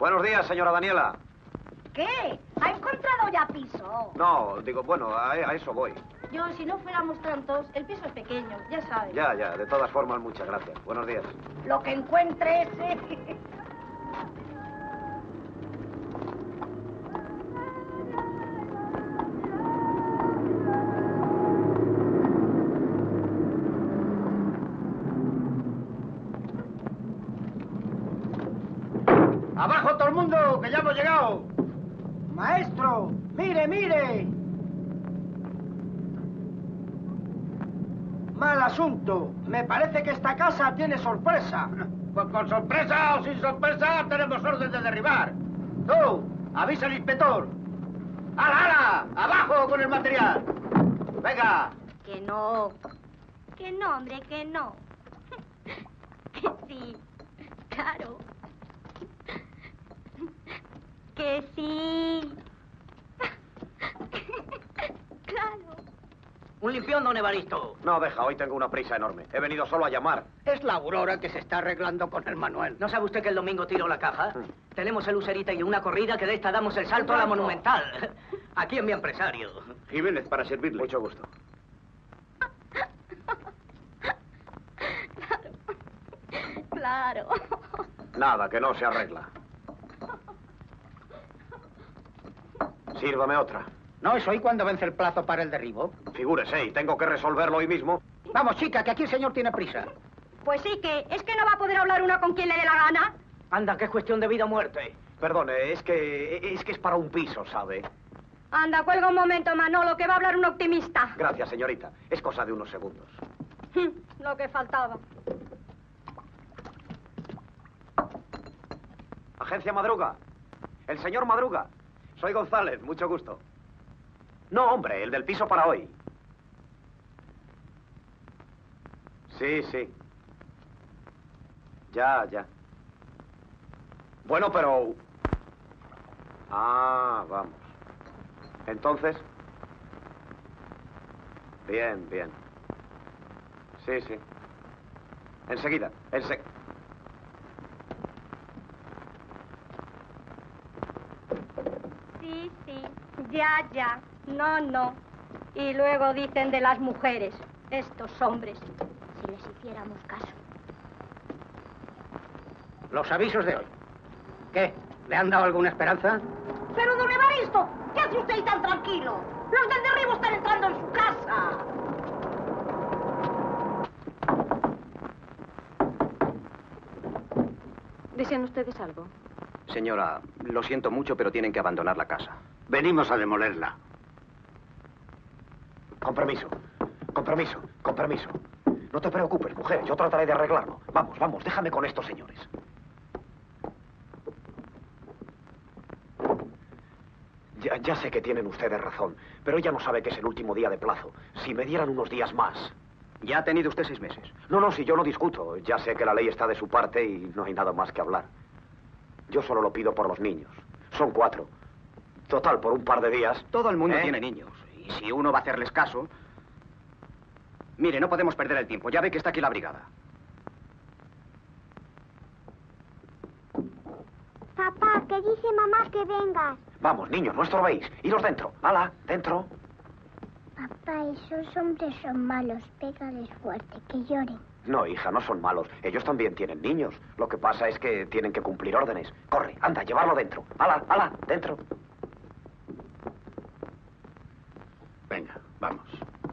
Buenos días, señora Daniela. ¿Qué? ¿Ha encontrado ya piso? No, digo, bueno, a eso voy. Yo, si no fuéramos tantos, el piso es pequeño, ya sabes. Ya, de todas formas, muchas gracias. Buenos días. Lo que encuentre ese. ¡Abajo todo el mundo, que ya hemos llegado! ¡Maestro! ¡Mire, mire! Mal asunto. Me parece que esta casa tiene sorpresa. Pues con sorpresa o sin sorpresa tenemos orden de derribar. ¡Tú! ¡Avisa al inspector! ¡Hala, hala! ¡Abajo con el material! ¡Venga! Que no. Que no, hombre, que no. Que sí. Claro. Que sí. Claro. Un limpión, don Evaristo. No, deja, hoy tengo una prisa enorme. He venido solo a llamar. Es la Aurora que se está arreglando con el Manuel. ¿No sabe usted que el domingo tiro la caja? Tenemos el Userita y una corrida que de esta damos el salto a la Monumental. Aquí en mi empresario. Jiménez, para servirle. Mucho gusto. Claro. Nada, que no se arregla. Sírvame otra. ¿No es hoy cuando vence el plazo para el derribo? Figúrese, y tengo que resolverlo hoy mismo. Vamos, chica, que aquí el señor tiene prisa. Pues sí, que es que no va a poder hablar una con quien le dé la gana. Anda, que es cuestión de vida o muerte. Perdone, es que es para un piso, ¿sabe? Anda, cuelga un momento, Manolo, que va a hablar un optimista. Gracias, señorita. Es cosa de unos segundos. Lo que faltaba. Agencia Madruga. El señor Madruga. Soy González, mucho gusto. No, hombre, el del piso para hoy. Sí. Ya. Bueno, pero... Ah, vamos. Entonces... Bien. Sí. Enseguida. Sí. Ya. No. Y luego dicen de las mujeres, estos hombres. Si les hiciéramos caso. Los avisos de hoy. ¿Qué? ¿Le han dado alguna esperanza? Pero, don Evaristo, ¿qué hace usted ahí tan tranquilo? Los del derribo están entrando en su casa. ¿Desean ustedes algo? Señora, lo siento mucho, pero tienen que abandonar la casa. Venimos a demolerla. Con permiso. No te preocupes, mujer, yo trataré de arreglarlo. Vamos, déjame con estos señores. Ya sé que tienen ustedes razón, pero ella no sabe que es el último día de plazo. Si me dieran unos días más... Ya ha tenido usted 6 meses. No, si yo no discuto. Ya sé que la ley está de su parte y no hay nada más que hablar. Yo solo lo pido por los niños. Son 4. Total, por un par de días... Todo el mundo tiene niños. Y si uno va a hacerles caso... Mire, no podemos perder el tiempo. Ya ve que está aquí la brigada. Papá, que dice mamá que vengas. Vamos, niños, no estorbéis. Iros dentro. ¡Hala! Dentro. Papá, esos hombres son malos. Pégales fuerte, que lloren. No, hija, no son malos. Ellos también tienen niños. Lo que pasa es que tienen que cumplir órdenes. Corre, anda, llevarlo dentro. ¡Hala! Dentro. Venga, vamos.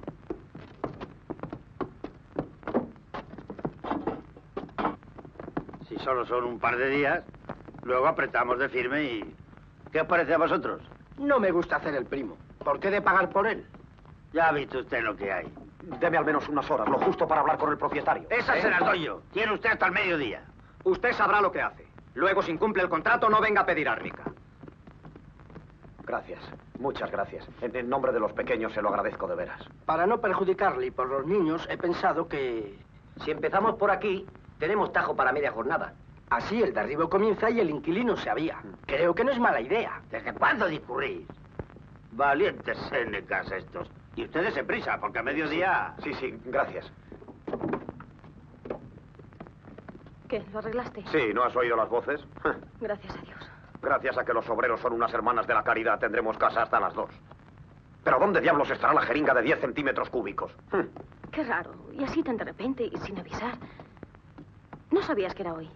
Si solo son un par de días, luego apretamos de firme y... ¿Qué os parece a vosotros? No me gusta hacer el primo. ¿Por qué de pagar por él? Ya ha visto usted lo que hay. Deme al menos unas horas, lo justo para hablar con el propietario. Esas se las doy yo. Tiene usted hasta el mediodía. Usted sabrá lo que hace. Luego, si incumple el contrato, no venga a pedir árnica. Gracias. Muchas gracias. En nombre de los pequeños se lo agradezco de veras. Para no perjudicarle y por los niños, he pensado que... Si empezamos por aquí, tenemos tajo para media jornada. Así el derribo comienza y el inquilino se avía. Creo que no es mala idea. ¿Desde cuándo discurrís? Valientes sénecas estos. Y ustedes se prisa, porque a mediodía... Sí, gracias. ¿Qué? ¿Lo arreglaste? Sí, ¿no has oído las voces? Gracias a Dios. Gracias a que los obreros son unas hermanas de la caridad, tendremos casa hasta las 2. ¿Pero dónde diablos estará la jeringa de 10 centímetros cúbicos? Qué raro. Y así tan de repente y sin avisar. No sabías que era hoy.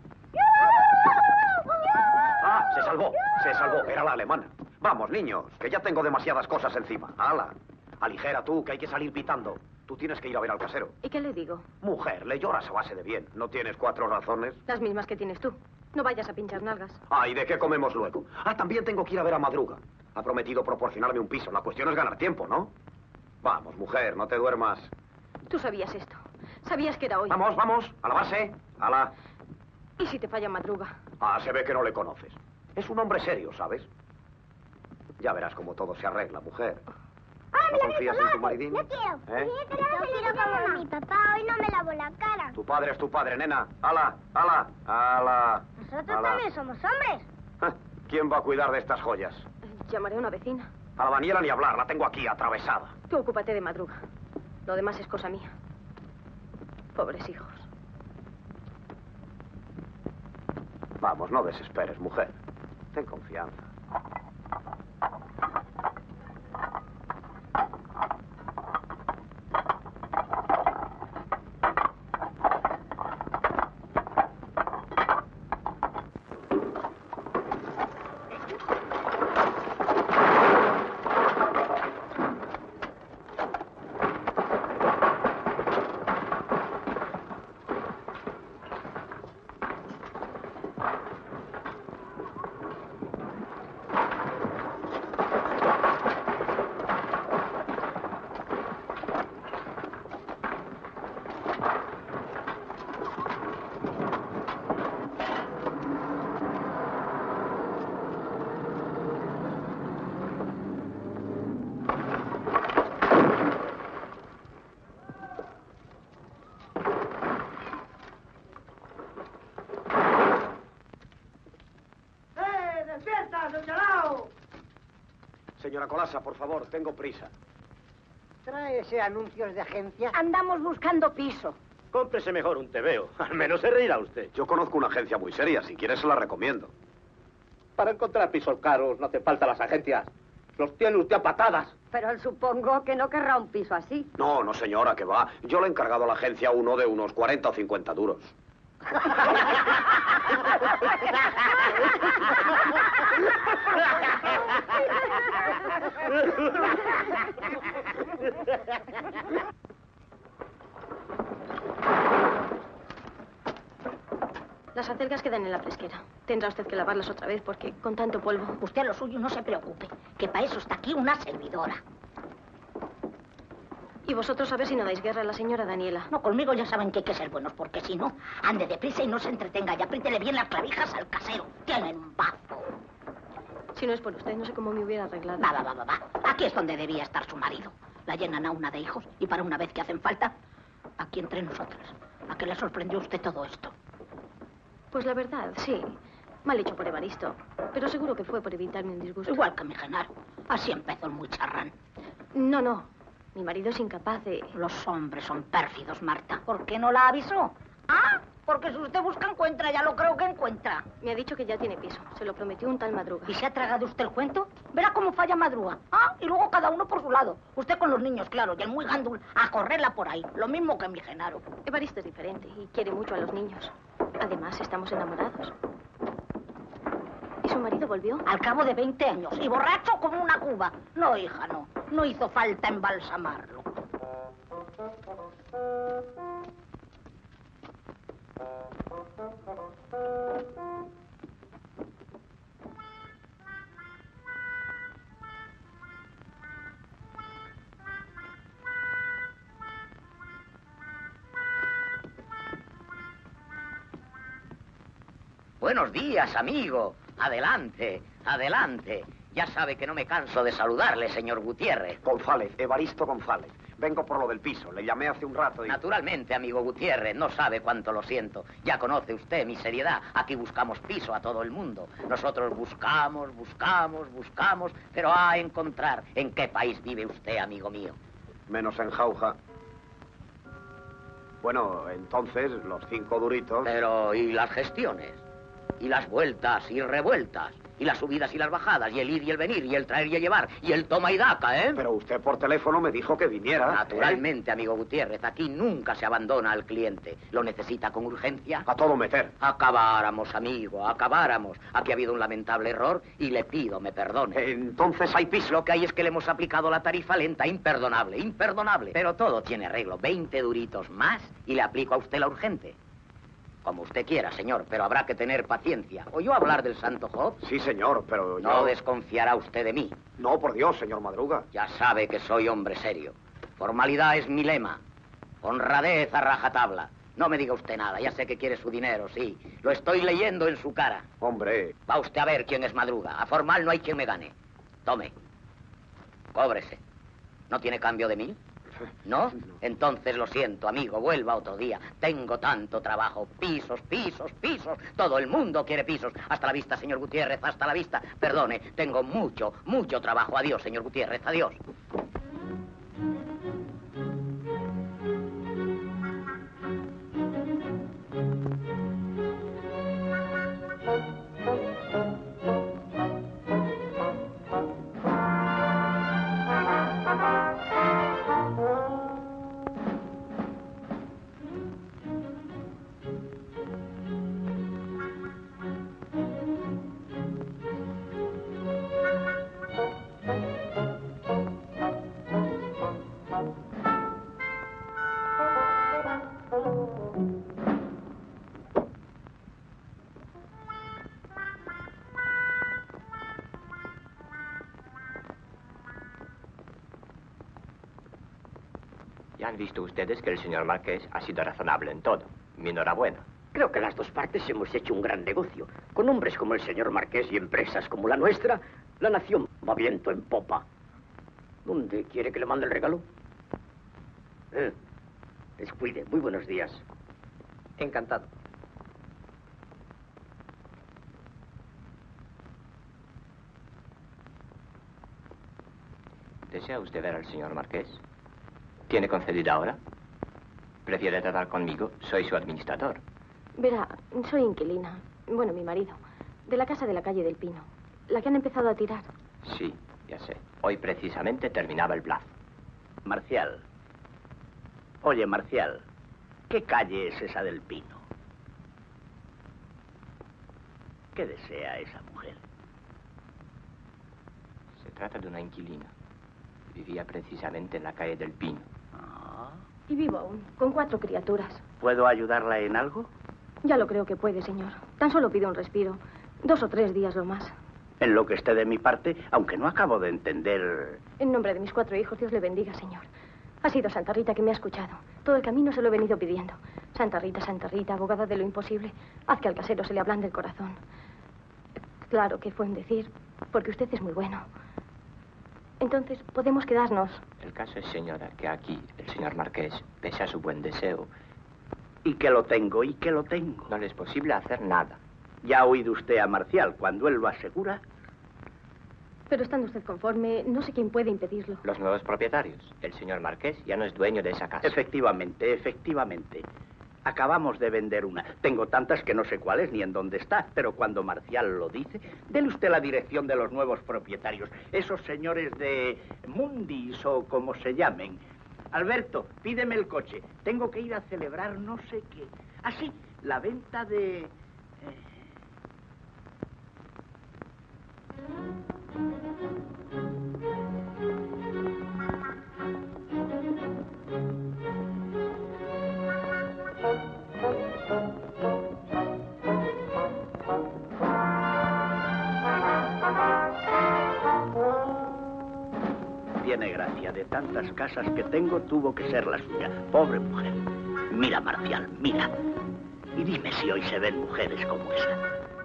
Ah, se salvó. Era la alemana. Vamos, niños, que ya tengo demasiadas cosas encima. ¡Hala! Aligera tú, que hay que salir pitando. Tú tienes que ir a ver al casero. ¿Y qué le digo? Mujer, le lloras a base de bien. ¿No tienes 4 razones? Las mismas que tienes tú. No vayas a pinchar nalgas. Ah, ¿y de qué comemos luego? Ah, también tengo que ir a ver a Madruga. Ha prometido proporcionarme un piso. La cuestión es ganar tiempo, ¿no? Vamos, mujer, no te duermas. Tú sabías esto. Sabías que era hoy. Vamos, a la base. A la... ¿Y si te falla Madruga? Ah, se ve que no le conoces. Es un hombre serio, ¿sabes? Ya verás cómo todo se arregla, mujer. ¿No confías en tu maridín? No quiero. ¿Eh? Yo quiero como mi papá. Hoy no me lavo la cara. Tu padre es tu padre, nena. ¡Hala! Nosotros también somos hombres. ¿Quién va a cuidar de estas joyas? Llamaré a una vecina. A la Daniela ni hablar, la tengo aquí, atravesada. Tú ocúpate de Madruga. Lo demás es cosa mía. Pobres hijos. Vamos, no desesperes, mujer. Ten confianza. Señora Colasa, por favor, tengo prisa. ¿Trae ese anuncios de agencia? Andamos buscando piso. Cómprese mejor un tebeo. Al menos se reirá usted. Yo conozco una agencia muy seria. Si quieres, se la recomiendo. Para encontrar pisos caros no hace falta las agencias. Los tiene usted a patadas. Pero él supongo que no querrá un piso así. No, señora, que va. Yo le he encargado a la agencia uno de unos 40 o 50 duros. Las acelgas quedan en la fresquera. Tendrá usted que lavarlas otra vez porque con tanto polvo... Usted a lo suyo no se preocupe, que para eso está aquí una servidora. Y vosotros a ver si no dais guerra a la señora Daniela. No, conmigo ya saben que hay que ser buenos, porque si no, ande deprisa y no se entretenga y apriétele bien las clavijas al casero. Tienen un bazo. Si no es por usted, no sé cómo me hubiera arreglado. Va. Aquí es donde debía estar su marido. La llenan a una de hijos y para una vez que hacen falta, aquí entre nosotras. ¿A qué le sorprendió a usted todo esto? Pues la verdad, sí. Mal hecho por Evaristo. Pero seguro que fue por evitarme un disgusto. Igual que mi Genaro. Así empezó el muy charrán. No. Mi marido es incapaz de... Los hombres son pérfidos, Marta. ¿Por qué no la avisó? Ah, porque si usted busca, encuentra. Ya lo creo que encuentra. Me ha dicho que ya tiene piso. Se lo prometió un tal Madruga. ¿Y se ha tragado usted el cuento? Verá cómo falla Madruga. Ah, y luego cada uno por su lado. Usted con los niños, claro, y el muy gándul a correrla por ahí. Lo mismo que mi Genaro. Evaristo es diferente y quiere mucho a los niños. Además, estamos enamorados. ¿Y su marido volvió? Al cabo de 20 años. Y borracho como una cuba. No, hija, no. No hizo falta embalsamarlo. Buenos días, amigo. Adelante. Ya sabe que no me canso de saludarle, señor Gutiérrez. González, Evaristo González. Vengo por lo del piso. Le llamé hace un rato y... Naturalmente, amigo Gutiérrez, no sabe cuánto lo siento. Ya conoce usted mi seriedad. Aquí buscamos piso a todo el mundo. Nosotros buscamos, pero a encontrar en qué país vive usted, amigo mío. Menos en Jauja. Bueno, entonces, los 5 duritos... Pero, ¿y las gestiones? Y las vueltas y revueltas. Y las subidas y las bajadas, y el ir y el venir, y el traer y el llevar, y el toma y daca, ¿eh? Pero usted por teléfono me dijo que viniera. Naturalmente, amigo Gutiérrez, aquí nunca se abandona al cliente. ¿Lo necesita con urgencia? A todo meter. Acabáramos, amigo, acabáramos. Aquí ha habido un lamentable error y le pido me perdone. Entonces hay piso. Lo que hay es que le hemos aplicado la tarifa lenta, imperdonable, imperdonable. Pero todo tiene arreglo. 20 duritos más y le aplico a usted la urgente. Como usted quiera, señor, pero habrá que tener paciencia. ¿Oyó hablar del Santo Job? Sí, señor, pero yo... No desconfiará usted de mí. No, por Dios, señor Madruga. Ya sabe que soy hombre serio. Formalidad es mi lema. Honradez a rajatabla. No me diga usted nada, ya sé que quiere su dinero, sí. Lo estoy leyendo en su cara. Hombre. Va usted a ver quién es Madruga. A formal no hay quien me gane. Tome. Cóbrese. ¿No tiene cambio de 1000? ¿No? Entonces lo siento, amigo, vuelva otro día. Tengo tanto trabajo. Pisos, pisos, pisos. Todo el mundo quiere pisos. Hasta la vista, señor Gutiérrez, hasta la vista. Perdone, tengo mucho, mucho trabajo. Adiós, señor Gutiérrez, adiós. Ya han visto ustedes que el señor Marqués ha sido razonable en todo. Mi enhorabuena. Creo que las dos partes hemos hecho un gran negocio. Con hombres como el señor Marqués y empresas como la nuestra, la nación va viento en popa. ¿Dónde quiere que le mande el regalo? Descuide. Muy buenos días. Encantado. ¿Desea usted ver al señor Marqués? ¿Tiene concedida ahora? ¿Prefiere tratar conmigo? Soy su administrador. Verá, soy inquilina. Bueno, mi marido. De la casa de la calle del Pino. La que han empezado a tirar. Sí, ya sé. Hoy precisamente terminaba el plazo. Marcial. Oye, Marcial, ¿qué calle es esa del Pino? ¿Qué desea esa mujer? Se trata de una inquilina. Vivía precisamente en la calle del Pino. Y vivo aún, con 4 criaturas. ¿Puedo ayudarla en algo? Ya lo creo que puede, señor. Tan solo pido un respiro. 2 o 3 días lo más. En lo que esté de mi parte, aunque no acabo de entender... En nombre de mis 4 hijos, Dios le bendiga, señor. Ha sido Santa Rita que me ha escuchado. Todo el camino se lo he venido pidiendo. Santa Rita, abogada de lo imposible, haz que al casero se le ablande el corazón. Claro que fue un decir, porque usted es muy bueno. Entonces, podemos quedarnos. El caso es, señora, que aquí el señor Marqués, pese a su buen deseo... ¿Y que lo tengo? ¿Y que lo tengo? No le es posible hacer nada. Ya ha oído usted a Marcial. Cuando él lo asegura... Pero estando usted conforme, no sé quién puede impedirlo. Los nuevos propietarios. El señor Marqués ya no es dueño de esa casa. Efectivamente, efectivamente. Acabamos de vender una. Tengo tantas que no sé cuál es ni en dónde está, pero cuando Marcial lo dice, dele usted la dirección de los nuevos propietarios. Esos señores de Mundis o como se llamen. Alberto, pídeme el coche. Tengo que ir a celebrar no sé qué. Ah, sí, la venta de... Tiene gracia. De tantas casas que tengo, tuvo que ser la suya. Pobre mujer. Mira, Marcial, mira. Y dime si hoy se ven mujeres como esa.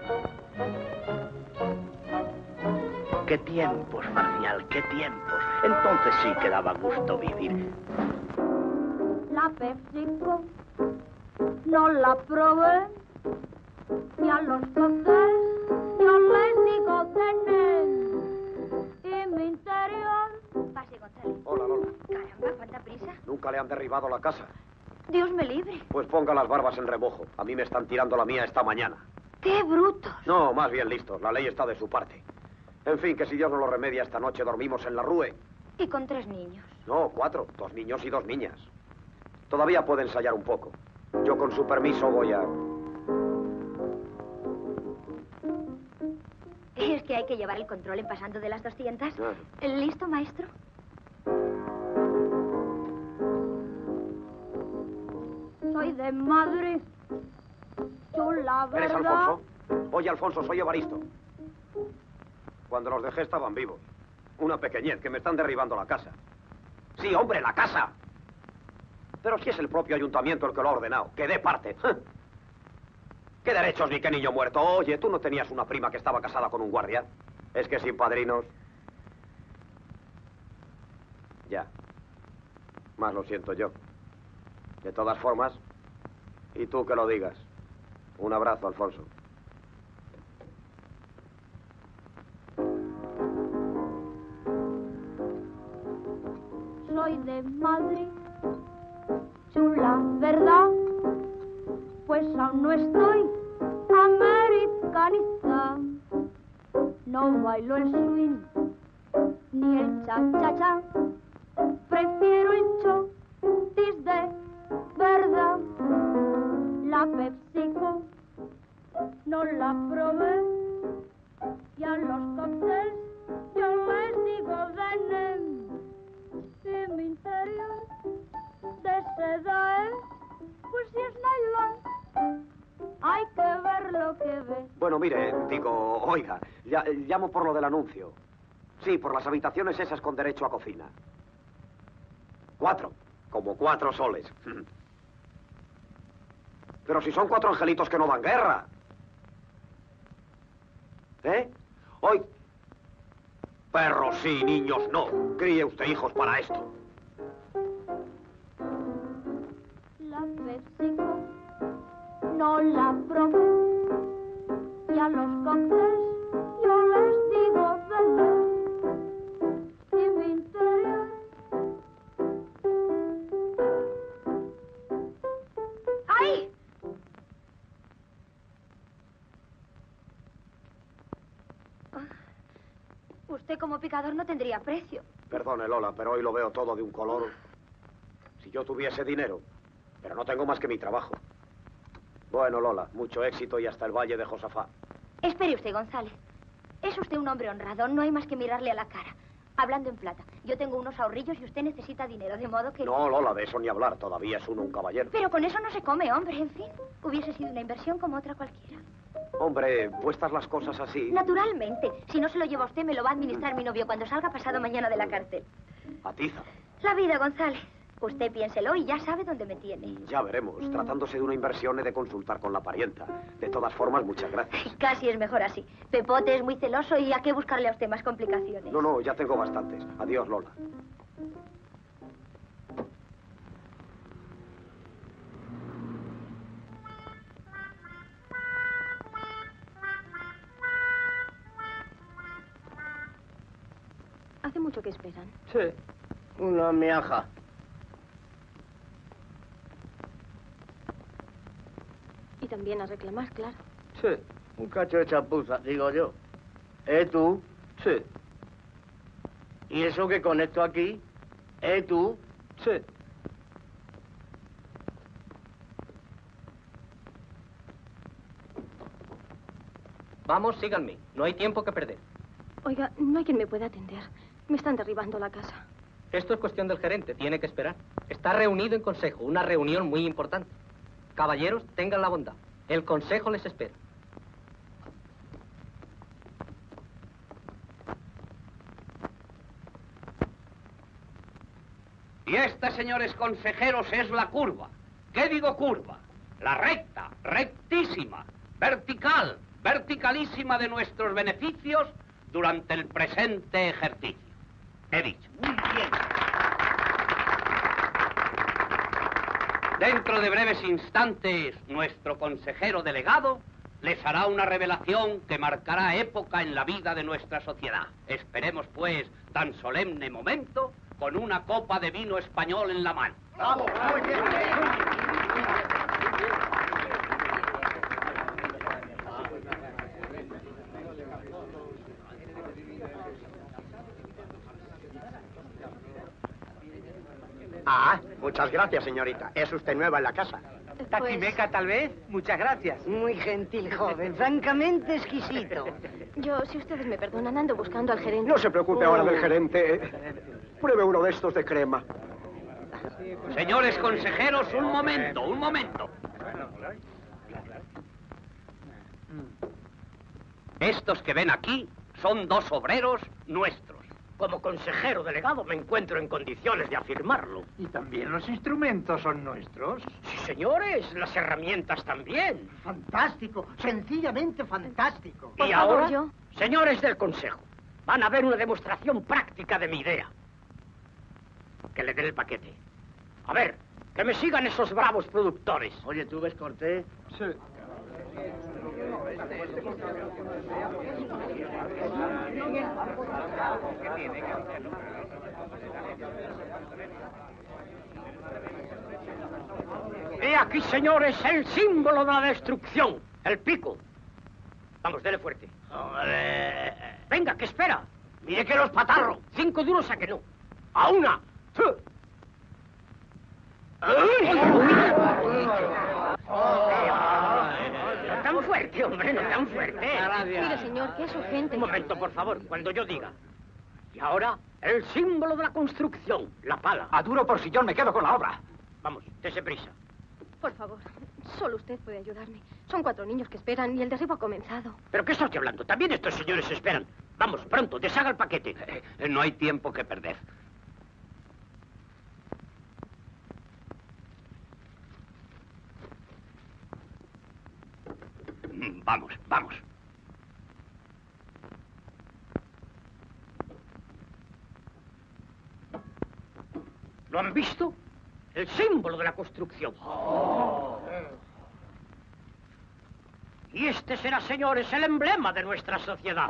¡Qué tiempos, Marcial, qué tiempos! Entonces sí que daba gusto vivir. La PepsiCo no la probé, y a los cafés yo les digo tener. Y mi interior... Pase, González. Hola, Lola. Caramba, ¿cuánta prisa? Nunca le han derribado la casa. Dios me libre. Pues ponga las barbas en remojo. A mí me están tirando la mía esta mañana. ¡Qué brutos! No, más bien listos. La ley está de su parte. En fin, que si Dios no lo remedia, esta noche dormimos en la rue. Y con 3 niños. No, 4. 2 niños y 2 niñas. Todavía puede ensayar un poco. Yo, con su permiso, voy a... ¿Es que hay que llevar el control en pasando de las 200? Ah. ¿Listo, maestro? Soy de Madrid. Yo la verdad... ¿Eres Alfonso? Oye, Alfonso, soy Evaristo. Cuando los dejé estaban vivos. Una pequeñez, que me están derribando la casa. Sí, hombre, la casa. Pero si es el propio ayuntamiento el que lo ha ordenado, que dé parte. ¿Qué derechos ni qué niño muerto? Oye, ¿tú no tenías una prima que estaba casada con un guardia? Es que sin padrinos... Ya. Más lo siento yo. De todas formas, y tú que lo digas. Un abrazo, Alfonso. Soy de Madrid, chula, ¿verdad? Pues aún no estoy americanista. No bailo el swing ni el cha-cha-cha. Prefiero el chotis de verdad. La PepsiCo no la probé. Y a los cócteles yo les digo venen. Y mi interior de seda es, pues si es nylon, hay que ver lo que ve. Bueno, mire, digo, oiga, llamo por lo del anuncio. Sí, por las habitaciones esas con derecho a cocina. 4, como 4 soles. Pero si son 4 angelitos que no dan guerra. ¿Eh? Hoy... Perros sí, niños no. Críe usted hijos para esto. La PepsiCo no la probé. Y a los cócteles yo les digo beber. Y mi interior... ¡Ay! Usted como picador no tendría precio. Perdone, Lola, pero hoy lo veo todo de un color. Si yo tuviese dinero, pero no tengo más que mi trabajo. Bueno, Lola, mucho éxito y hasta el Valle de Josafá. Espere usted, González. Es usted un hombre honrado, no hay más que mirarle a la cara. Hablando en plata, yo tengo unos ahorrillos y usted necesita dinero, de modo que... No, Lola, de eso ni hablar, todavía es uno un caballero. Pero con eso no se come, hombre, en fin. Hubiese sido una inversión como otra cualquiera. Hombre, puestas las cosas así... Naturalmente. Si no se lo lleva usted, me lo va a administrar mi novio cuando salga pasado mañana de la cárcel. Atiza. La vida, González. Usted piénselo y ya sabe dónde me tiene. Ya veremos. Tratándose de una inversión, he de consultar con la parienta. De todas formas, muchas gracias. Casi es mejor así. Pepote es muy celoso y ¿a qué buscarle a usted más complicaciones? No, ya tengo bastantes. Adiós, Lola. ¿Hace mucho que esperan? Sí, una miaja. Y también a reclamar, claro. Sí, un cacho de chapuza, digo yo. ¿Tú? Sí. ¿Y eso que conecto aquí? ¿Tú? Sí. Vamos, síganme. No hay tiempo que perder. Oiga, no hay quien me pueda atender. Me están derribando la casa. Esto es cuestión del gerente, tiene que esperar. Está reunido en consejo, una reunión muy importante. Caballeros, tengan la bondad. El consejo les espera. Y esta, señores consejeros, es la curva. ¿Qué digo curva? La recta, rectísima, vertical, verticalísima de nuestros beneficios durante el presente ejercicio. He dicho. Muy bien. Dentro de breves instantes, nuestro consejero delegado les hará una revelación que marcará época en la vida de nuestra sociedad. Esperemos, pues, tan solemne momento con una copa de vino español en la mano. ¡Bravo! ¡Muy bien! Ah, muchas gracias, señorita. Es usted nueva en la casa. Taquimeca, tal vez. Muchas gracias. Muy gentil, joven. Francamente exquisito. Yo, si ustedes me perdonan, ando buscando al gerente. No se preocupe ahora del gerente. Pruebe uno de estos de crema. Señores consejeros, un momento, un momento. Estos que ven aquí son 2 obreros nuestros. Como consejero delegado me encuentro en condiciones de afirmarlo. ¿Y también los instrumentos son nuestros? Sí, señores, las herramientas también. Fantástico, sencillamente fantástico. Y ahora, señores del consejo, van a ver una demostración práctica de mi idea. Que le den el paquete. A ver, que me sigan esos bravos productores. Oye, ¿tú ves Cortés? Sí. He aquí, señores, el símbolo de la destrucción, el pico. Vamos, dele fuerte. ¡Hombre! Venga, ¿qué espera? Mire que los patarro. 5 duros a que no. ¡A una! No tan fuerte, hombre, no tan fuerte. Mire, señor, que es urgente. Un momento, por favor, cuando yo diga. Y ahora, el símbolo de la construcción, la pala. A duro por sillón me quedo con la obra. Vamos, dese prisa. Por favor, solo usted puede ayudarme. Son 4 niños que esperan y el derribo ha comenzado. ¿Pero qué estoy hablando? También estos señores esperan. Vamos, pronto, deshaga el paquete. No hay tiempo que perder. Vamos, vamos. ¿Lo han visto? El símbolo de la construcción. Y este será, señores, el emblema de nuestra sociedad.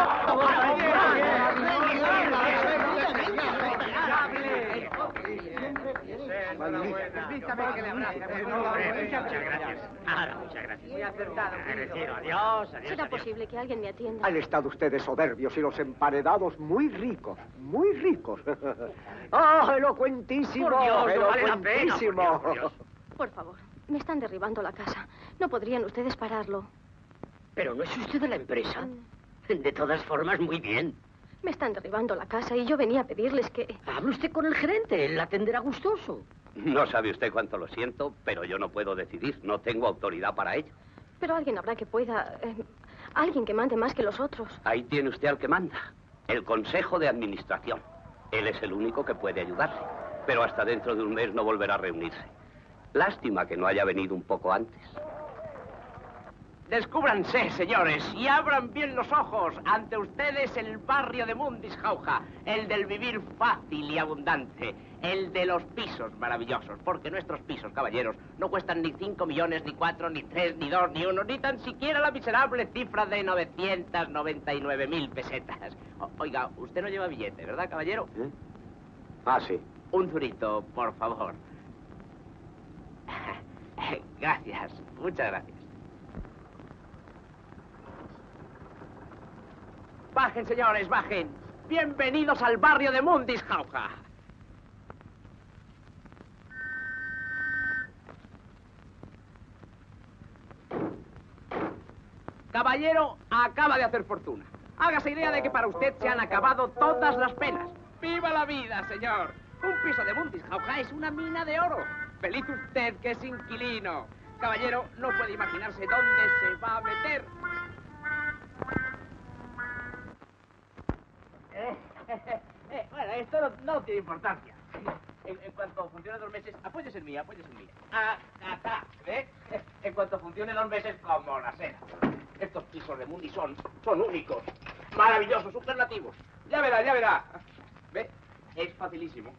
Muchas gracias. Muy acertado. Adiós. ¿Será posible que alguien me atienda? Han estado ustedes soberbios y los emparedados muy ricos, muy ricos. ¡Ah, elocuentísimo! Por Dios, no vale la pena, elocuentísimo. por Dios. Por favor, me están derribando la casa. ¿No podrían ustedes pararlo? Pero no es usted de la empresa. De todas formas, muy bien. Me están derribando la casa y yo venía a pedirles que... Hable usted con el gerente, él la atenderá gustoso. No sabe usted cuánto lo siento, pero yo no puedo decidir. No tengo autoridad para ello. Pero alguien habrá que pueda... alguien que mande más que los otros. Ahí tiene usted al que manda. El Consejo de Administración. Él es el único que puede ayudarle. Pero hasta dentro de un mes no volverá a reunirse. Lástima que no haya venido un poco antes. Descúbranse, señores, y abran bien los ojos. Ante ustedes el barrio de Mundishauja, el del vivir fácil y abundante, el de los pisos maravillosos, porque nuestros pisos, caballeros, no cuestan ni 5 millones, ni 4, ni 3, ni 2, ni 1, ni tan siquiera la miserable cifra de 999.000 pesetas. Oiga, usted no lleva billete, ¿verdad, caballero? Ah, sí. Un zurito, por favor. Gracias, muchas gracias. Bajen, señores, bajen. Bienvenidos al barrio de Mundishauja. Caballero, acaba de hacer fortuna. Hágase idea de que para usted se han acabado todas las penas. ¡Viva la vida, señor! Un piso de Mundishauja es una mina de oro. Feliz usted que es inquilino. Caballero, no puede imaginarse dónde se va a meter. Bueno, esto no tiene importancia. En cuanto funcionen 2 meses, apóyese en mí, apóyese en mí. Acá, ¿ve? En cuanto funcionen 2 meses, como la seda. Estos pisos de Mundi son únicos, maravillosos, superlativos. Ya verá, ya verá. ¿Ve? Es facilísimo.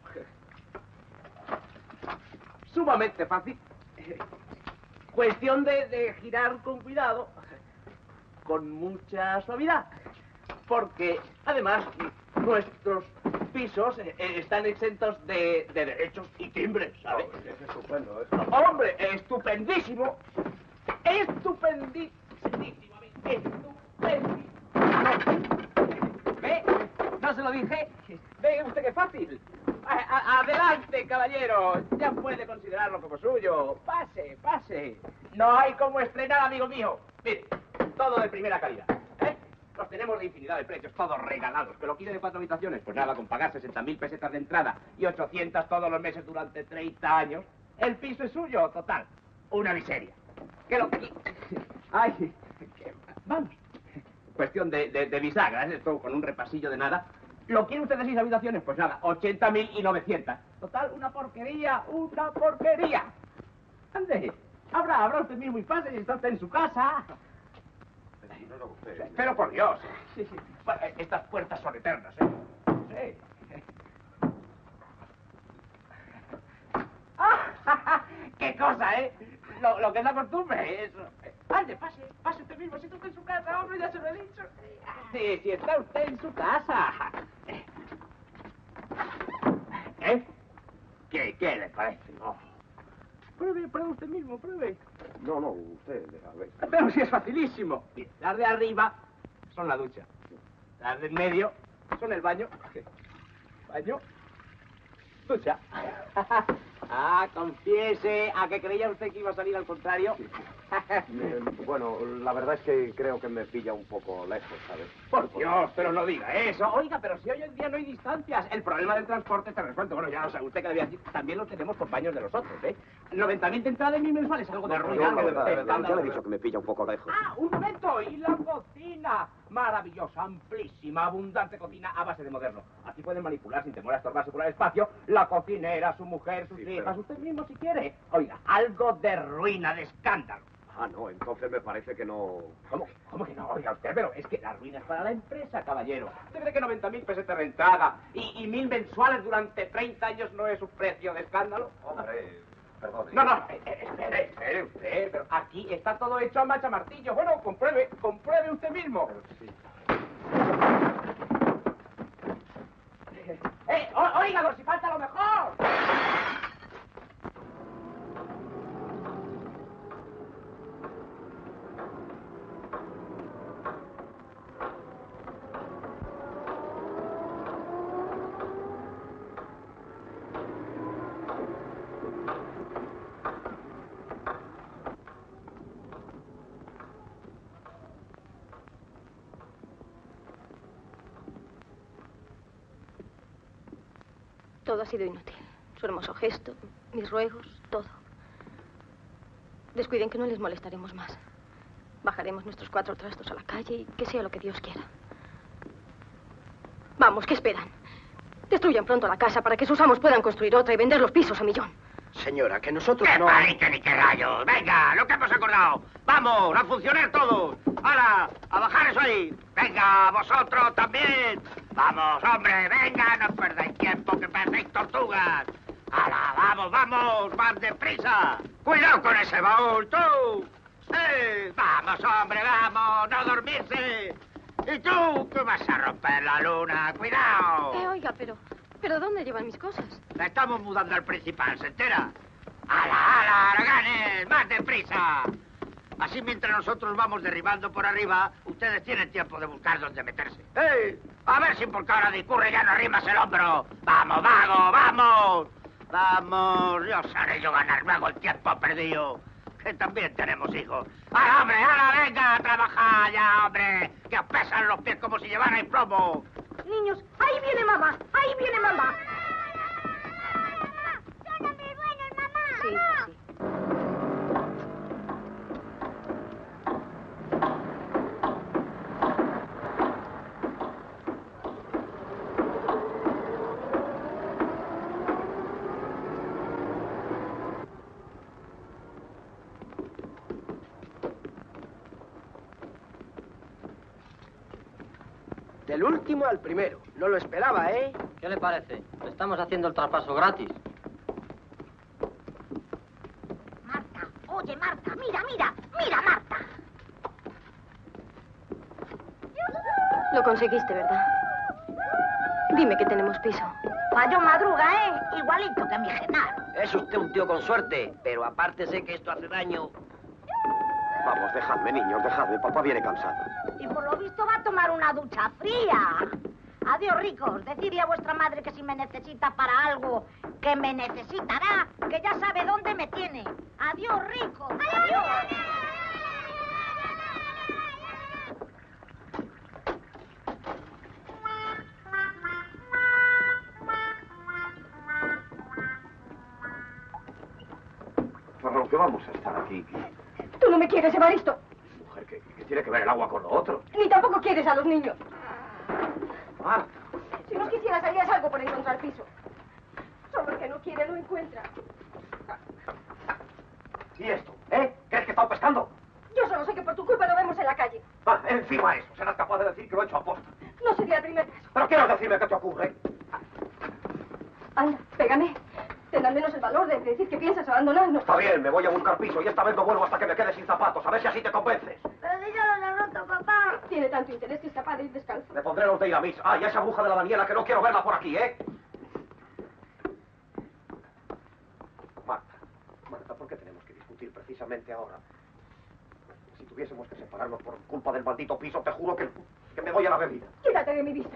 Sumamente fácil. Cuestión de girar con cuidado, con mucha suavidad. Porque, además, nuestros pisos están exentos de derechos y timbres, ¿sabes? Es estupendo, ¿eh? ¡Hombre, estupendísimo! ¡Estupendísimo! ¡Estupendísimo! ¿Ve? ¿No se lo dije? ¿Ve usted qué fácil? Adelante, caballero. Ya puede considerarlo como suyo. Pase, pase. No hay como estrenar, amigo mío. Mire, todo de primera calidad. Los tenemos de infinidad de precios, todos regalados. ¿Que lo quiere de 4 habitaciones? Pues nada, con pagar 60.000 pesetas de entrada y 800 todos los meses durante 30 años, el piso es suyo, total. Una miseria. ¿Qué lo que... Ay, vamos. Cuestión de bisagras, esto con un repasillo de nada. ¿Lo quiere usted de 6 habitaciones? Pues nada, 80.900. Total, una porquería, una porquería. Ande, abra usted mismo y pase y está usted en su casa. Pero por Dios. Sí. Bueno, estas puertas son eternas, ¿eh? Sí. ¡Ah! ¡Qué cosa, eh! Lo que es la costumbre, eso. Ande, pase usted mismo. Si está usted en su casa, hombre, ya se lo he dicho. Sí, si está usted en su casa. ¿Qué le parece? No. Pruebe usted mismo, pruebe. No, usted, a ver. Pero si es facilísimo. Mire, las de arriba son la ducha. Las de en medio son el baño. Baño, ducha. Confiese, ¿a qué creía usted que iba a salir al contrario? Bueno, la verdad es que creo que me pilla un poco lejos, ¿sabes? Por Dios, pero no diga eso. Oiga, pero si hoy en día no hay distancias, el problema del transporte está resuelto. Bueno, ya lo sabe usted que debía decir, también lo tenemos por baños de los otros, ¿eh? 90.000 de entrada y 1.000 mensuales, algo de ruido. Ya le he dicho que me pilla un poco lejos. Un momento, y la cocina. Maravillosa, amplísima, abundante cocina a base de moderno. Así pueden manipular sin temor a estorbarse por el espacio la cocinera, su mujer, sus hijas, usted mismo si quiere. Oiga, algo de ruina, de escándalo. No, entonces me parece que no... ¿Cómo que no? Oiga usted, pero es que la ruina es para la empresa, caballero. ¿Usted cree que 90.000 pesetas de entrada y 1.000 mensuales durante 30 años no es un precio de escándalo? Hombre, perdone. No, espere usted, pero aquí está todo hecho a macha martillo. Bueno, compruebe usted mismo. Sí. Oiga, si falta lo mejor. Todo ha sido inútil. Su hermoso gesto, mis ruegos, todo. Descuiden que no les molestaremos más. Bajaremos nuestros 4 trastos a la calle y que sea lo que Dios quiera. Vamos, ¿qué esperan? Destruyan pronto la casa para que sus amos puedan construir otra y vender los pisos a millón. Señora, que nosotros ¡Qué no... palique ni qué rayos! ¡Venga, lo que hemos acordado! ¡Vamos, a funcionar todos! ¡Hala, a bajar eso ahí! ¡Venga, vosotros también! ¡Vamos, hombre, venga! ¡No perdáis tiempo, que parecéis tortugas! ¡Hala, vamos, más deprisa! ¡Cuidado con ese baúl, tú! ¡Vamos, hombre, vamos! ¡No dormirse! ¿Y tú, que vas a romper la luna? ¡Cuidado! Oiga, pero ¿dónde llevan mis cosas? La estamos mudando al principal, ¿se entera? ¡Hala, Araganes! ¡Más deprisa! Así mientras nosotros vamos derribando por arriba, ustedes tienen tiempo de buscar dónde meterse. A ver si por cara de curre ya no arrimas el hombro. ¡Vamos, vago, vamos! ¡Vamos! Yo haré yo ganar luego el tiempo perdido. Que también tenemos hijos. ¡Hala, hombre! ¡Hala, venga! ¡A trabajar ya, hombre! ¡Que os pesan los pies como si llevarais plomo! Niños, ahí viene mamá, ahí viene mamá. ¡Son hombres buenos, mamá! Sí. Del último al primero. No lo esperaba, ¿eh? ¿Qué le parece? Estamos haciendo el traspaso gratis. Marta, oye, Marta, mira, Marta. Lo conseguiste, ¿verdad? Dime que tenemos piso. Vaya madruga, ¿eh? Igualito que mi Genaro. Es usted un tío con suerte, pero apártese que esto hace daño. Vamos, dejadme, niños, dejadme. Papá viene cansado. Y por lo visto va a tomar una ducha fría. Adiós, ricos. Decidle a vuestra madre que si me necesita para algo, que me necesitará, que ya sabe dónde me tiene. Adiós, ricos. Adiós. Pero ¿qué vamos a estar aquí? Tú no me quieres, Evaristo. Mujer, ¿qué tiene que ver el agua con lo otro? Ni tampoco quieres a los niños. Marta. Si no quisieras, harías algo por encontrar piso. Solo el que no quiere, no encuentra. ¿Y esto? ¿Eh? ¿Crees que he estado pescando? Yo solo sé que por tu culpa lo vemos en la calle. Ah, encima eso. Serás capaz de decir que lo he hecho a posta. No sería el primer caso. Pero ¿quieres decirme qué te ocurre? Anda, pégame. Ten al menos el valor de decir que piensas abandonarnos. Está bien, me voy a buscar piso y esta vez no vuelvo hasta que me quede sin zapatos. A ver si así te convences. Pero si ya los he roto, papá. Tiene tanto interés que es capaz de ir descalzo. Me pondré los de ir a misa. Ah, y a esa bruja de la Daniela que no quiero verla por aquí, ¿eh? Marta, ¿por qué tenemos que discutir precisamente ahora? Si tuviésemos que separarnos por culpa del maldito piso, te juro que me voy a la bebida. Quítate de mi vista.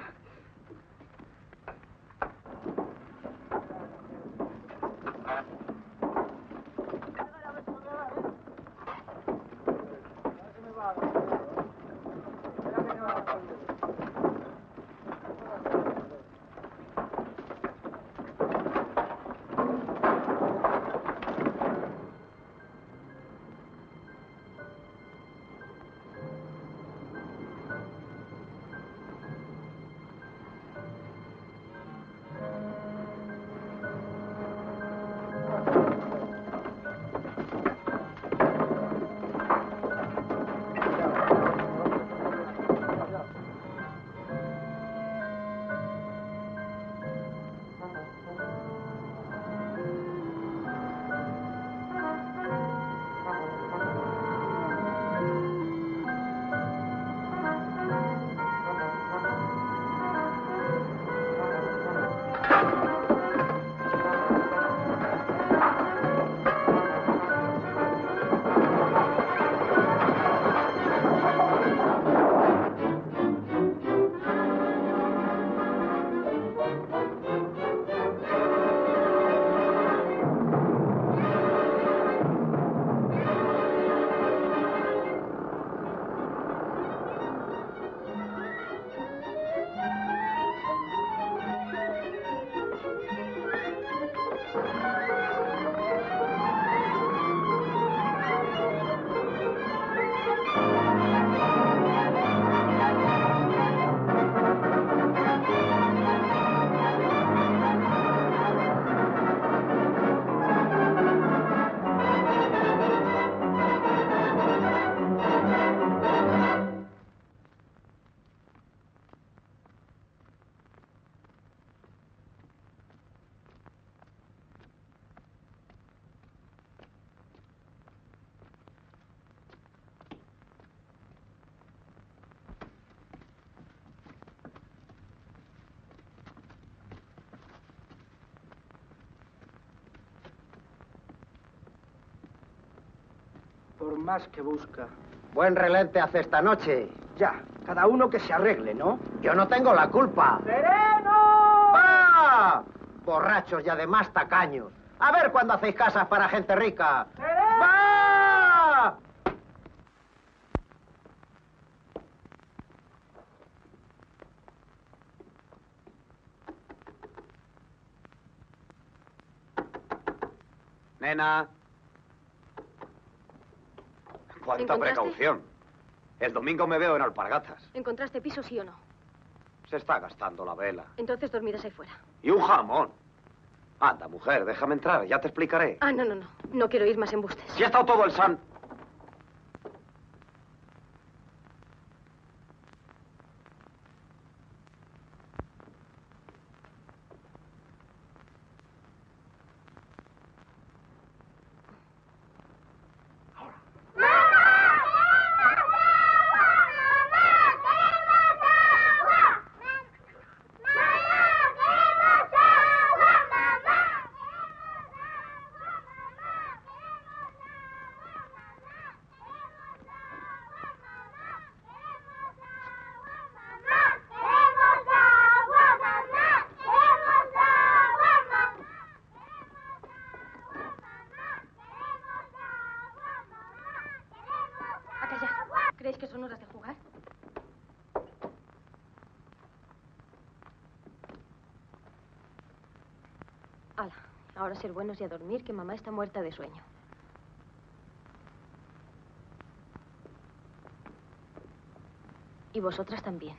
Por más que busca. Buen relente hace esta noche. Ya, cada uno que se arregle, ¿no? Yo no tengo la culpa. ¡Sereno! ¡Ah! Borrachos y además tacaños. A ver cuándo hacéis casas para gente rica. ¡Va! Nena. ¡Cuánta ¿Encontraste? precaución! El domingo me veo en Alpargatas. ¿Encontraste piso, sí o no? Se está gastando la vela. Entonces dormirás ahí fuera. Y un jamón. Anda, mujer, déjame entrar, ya te explicaré. Ah, no. No quiero ir más embustes. Si ha estado todo el san... creéis que son horas de jugar? Hala, ahora ser buenos y a dormir, que mamá está muerta de sueño. Y vosotras también.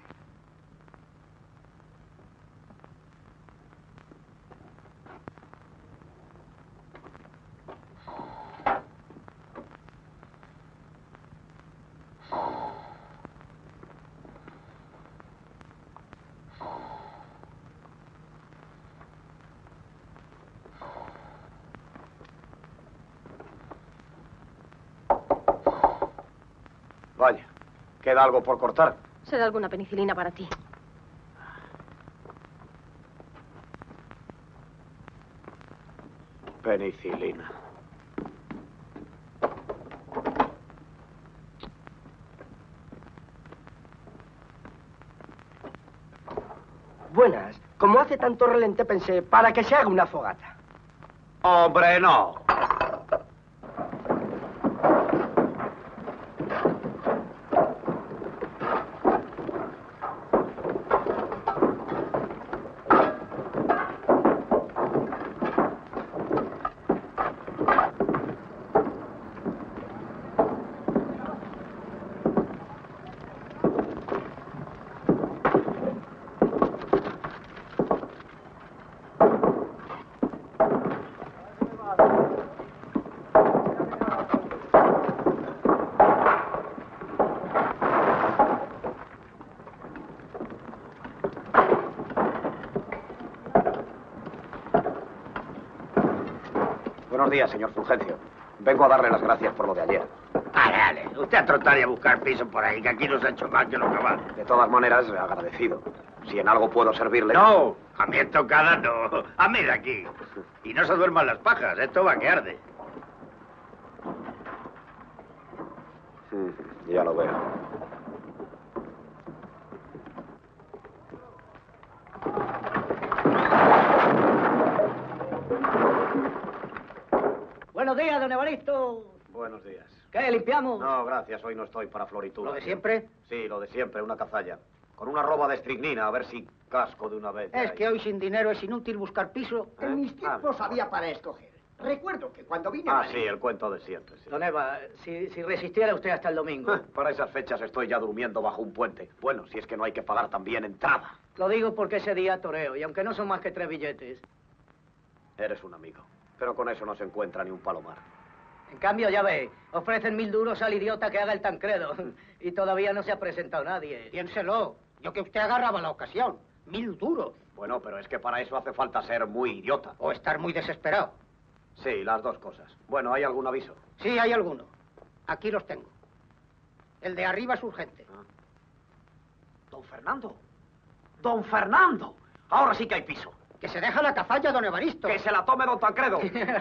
Vaya, ¿queda algo por cortar? Será alguna penicilina para ti. Penicilina. Buenas. Como hace tanto relente, pensé, para que se haga una fogata. ¡Hombre, no! Buenos días, señor Fulgencio. Vengo a darle las gracias por lo de ayer. Ale, usted a trotar y a buscar piso por ahí, que aquí nos ha hecho más que lo que vale. De todas maneras, agradecido. Si en algo puedo servirle... No, a mí en tocada no. A mí de aquí. Y no se duerman las pajas, esto va que arde. Ya lo veo. Buenos días, don Evaristo. Buenos días. ¿Qué, limpiamos? No, gracias, hoy no estoy para floritura. ¿Lo de siempre? Sí, lo de siempre, una cazalla. Con una roba de estricnina, a ver si casco de una vez. Es que hoy sin dinero es inútil buscar piso. En mis tiempos había para escoger. Recuerdo que cuando vine a Madrid... Sí, el cuento de siempre, sí. Don Eva, si resistiera usted hasta el domingo. Para esas fechas estoy ya durmiendo bajo un puente. Bueno, si es que no hay que pagar también entrada. Lo digo porque ese día toreo, y aunque no son más que 3 billetes. Eres un amigo. Pero con eso no se encuentra ni un palomar. En cambio, ya ve, ofrecen 1000 duros al idiota que haga el Tancredo. Y todavía no se ha presentado nadie. Piénselo. Yo que usted agarraba la ocasión. 1000 duros. Bueno, pero es que para eso hace falta ser muy idiota. O estar muy desesperado. Sí, las dos cosas. Bueno, ¿hay algún aviso? Sí, hay alguno. Aquí los tengo. El de arriba es urgente. Don Fernando. Don Fernando. Ahora sí que hay piso. Que se deja la cazalla, don Evaristo. Que se la tome don Tancredo.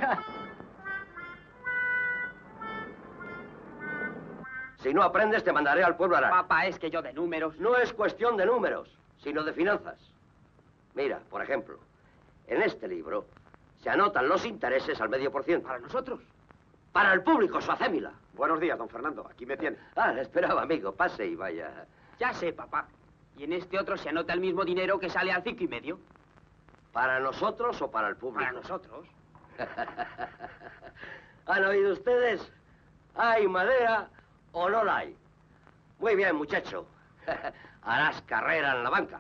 Si no aprendes, te mandaré al pueblo a Arán. Papá, es que yo de números... No es cuestión de números, sino de finanzas. Mira, por ejemplo, en este libro se anotan los intereses al 0,5%. ¿Para nosotros? Para el público, su acémila. Buenos días, don Fernando. Aquí me tiene. Esperaba, amigo. Pase y vaya. Ya sé, papá. Y en este otro se anota el mismo dinero que sale al 5,5. ¿Para nosotros o para el público? Para nosotros. ¿Han oído ustedes? ¿Hay madera o no la hay? Muy bien, muchacho. Harás carrera en la banca.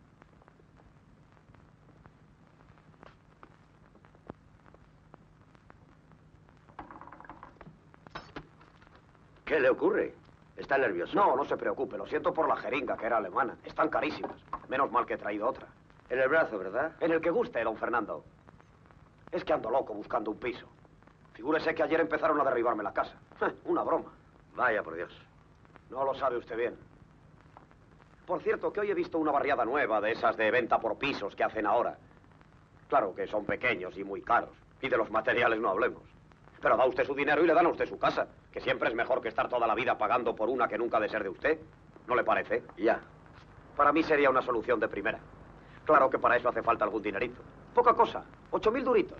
¿Qué le ocurre? ¿Está nervioso? No, no se preocupe. Lo siento por la jeringa, que era alemana. Están carísimas. Menos mal que he traído otra. En el brazo, ¿verdad? En el que guste, don Fernando. Es que ando loco buscando un piso. Figúrese que ayer empezaron a derribarme la casa. Una broma. Vaya, por Dios. No lo sabe usted bien. Por cierto, que hoy he visto una barriada nueva de esas de venta por pisos que hacen ahora. Claro que son pequeños y muy caros. Y de los materiales no hablemos. Pero da usted su dinero y le dan a usted su casa. Que siempre es mejor que estar toda la vida pagando por una que nunca ha de ser de usted. ¿No le parece? Ya. Para mí sería una solución de primera. Claro que para eso hace falta algún dinerito. Poca cosa. 8.000 duritos.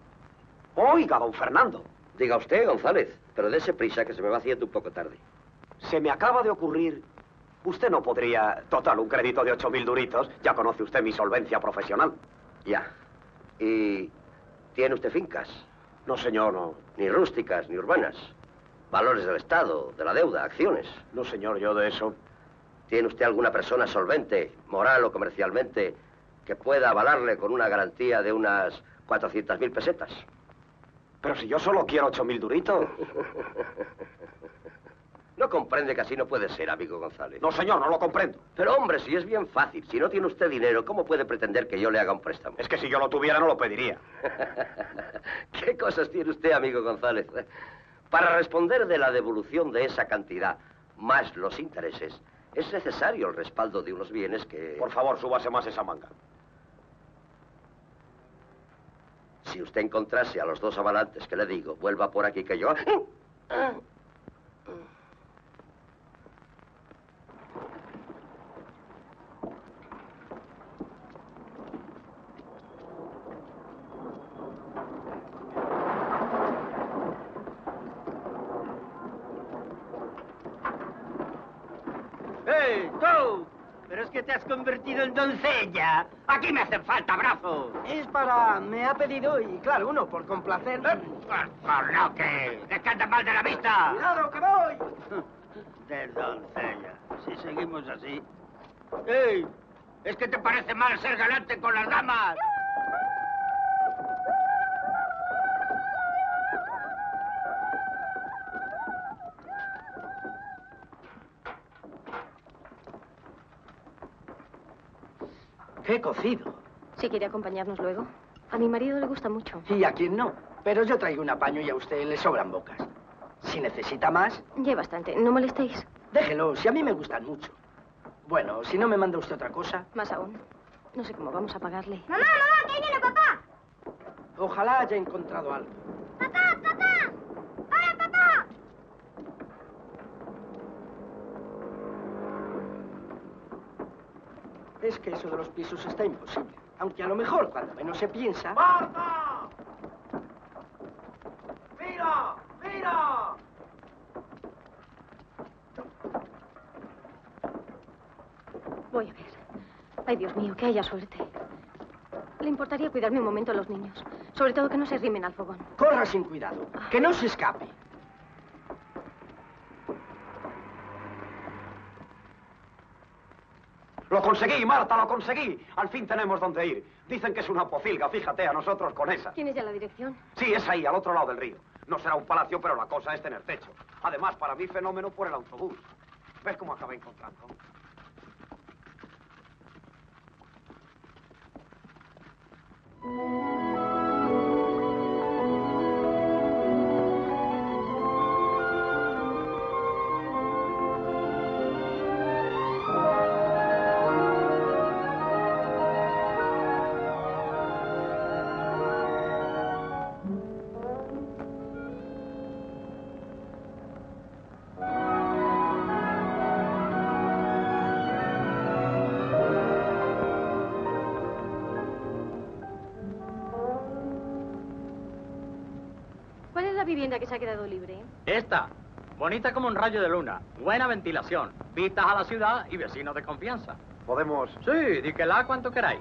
Oiga, don Fernando. Diga usted, González, pero dése prisa que se me va haciendo un poco tarde. Se me acaba de ocurrir... Usted no podría... Total, un crédito de 8.000 duritos. Ya conoce usted mi solvencia profesional. Ya. ¿Y tiene usted fincas? No, señor, no. Ni rústicas, ni urbanas. Valores del Estado, de la deuda, acciones. No, señor, yo de eso... ¿Tiene usted alguna persona solvente, moral o comercialmente, que pueda avalarle con una garantía de unas 400.000 pesetas? Pero si yo solo quiero 8.000 duritos. ¿No comprende que así no puede ser, amigo González? No, señor, no lo comprendo. Pero, hombre, si es bien fácil. Si no tiene usted dinero, ¿cómo puede pretender que yo le haga un préstamo? Es que si yo lo tuviera, no lo pediría. ¿Qué cosas tiene usted, amigo González? Para responder de la devolución de esa cantidad, más los intereses, es necesario el respaldo de unos bienes que... Por favor, súbase más esa manga. Si usted encontrase a los dos avalantes que le digo, vuelva por aquí que yo... ¡Hey, tú! ¿Pero es que te has convertido en doncella? ¡Aquí me hacen falta brazos! Es para... me ha pedido y, claro, uno por complacer... ¡Por lo que! ¡Es que anda mal de la vista! ¡Cuidado, que voy! De doncella. Si seguimos así... ¡Ey! ¿Es que te parece mal ser galante con las damas? ¡Qué cocido! ¿Si quiere acompañarnos luego? A mi marido le gusta mucho. Y a quién no. Pero yo traigo un apaño y a usted le sobran bocas. Si necesita más... Ya bastante. No molestéis. Déjelo, si a mí me gustan mucho. Bueno, si no me manda usted otra cosa... Más aún. No sé cómo vamos a pagarle. ¡Mamá, mamá! ¡Que ahí viene papá! Ojalá haya encontrado algo. ¡Papá, papá! ¡Hola, papá! Es que eso de los pisos está imposible. Aunque a lo mejor, cuando menos se piensa... ¡Marta! ¡Mira! ¡Mira! Voy a ver. Ay, Dios mío, que haya suerte. Le importaría cuidarme un momento a los niños. Sobre todo que no se arrimen al fogón. Corra sin cuidado. Que no se escape. Lo conseguí, Marta, lo conseguí. Al fin tenemos dónde ir. Dicen que es una pocilga, fíjate, a nosotros con esa. ¿Tienes ya la dirección? Sí, es ahí, al otro lado del río. No será un palacio, pero la cosa es tener techo. Además, para mí, fenómeno por el autobús. ¿Ves cómo acabé encontrando? ¿Cuál es la vivienda que se ha quedado libre? Esta. Bonita como un rayo de luna. Buena ventilación. Vistas a la ciudad y vecinos de confianza. ¿Podemos...? Sí, díquela cuanto queráis.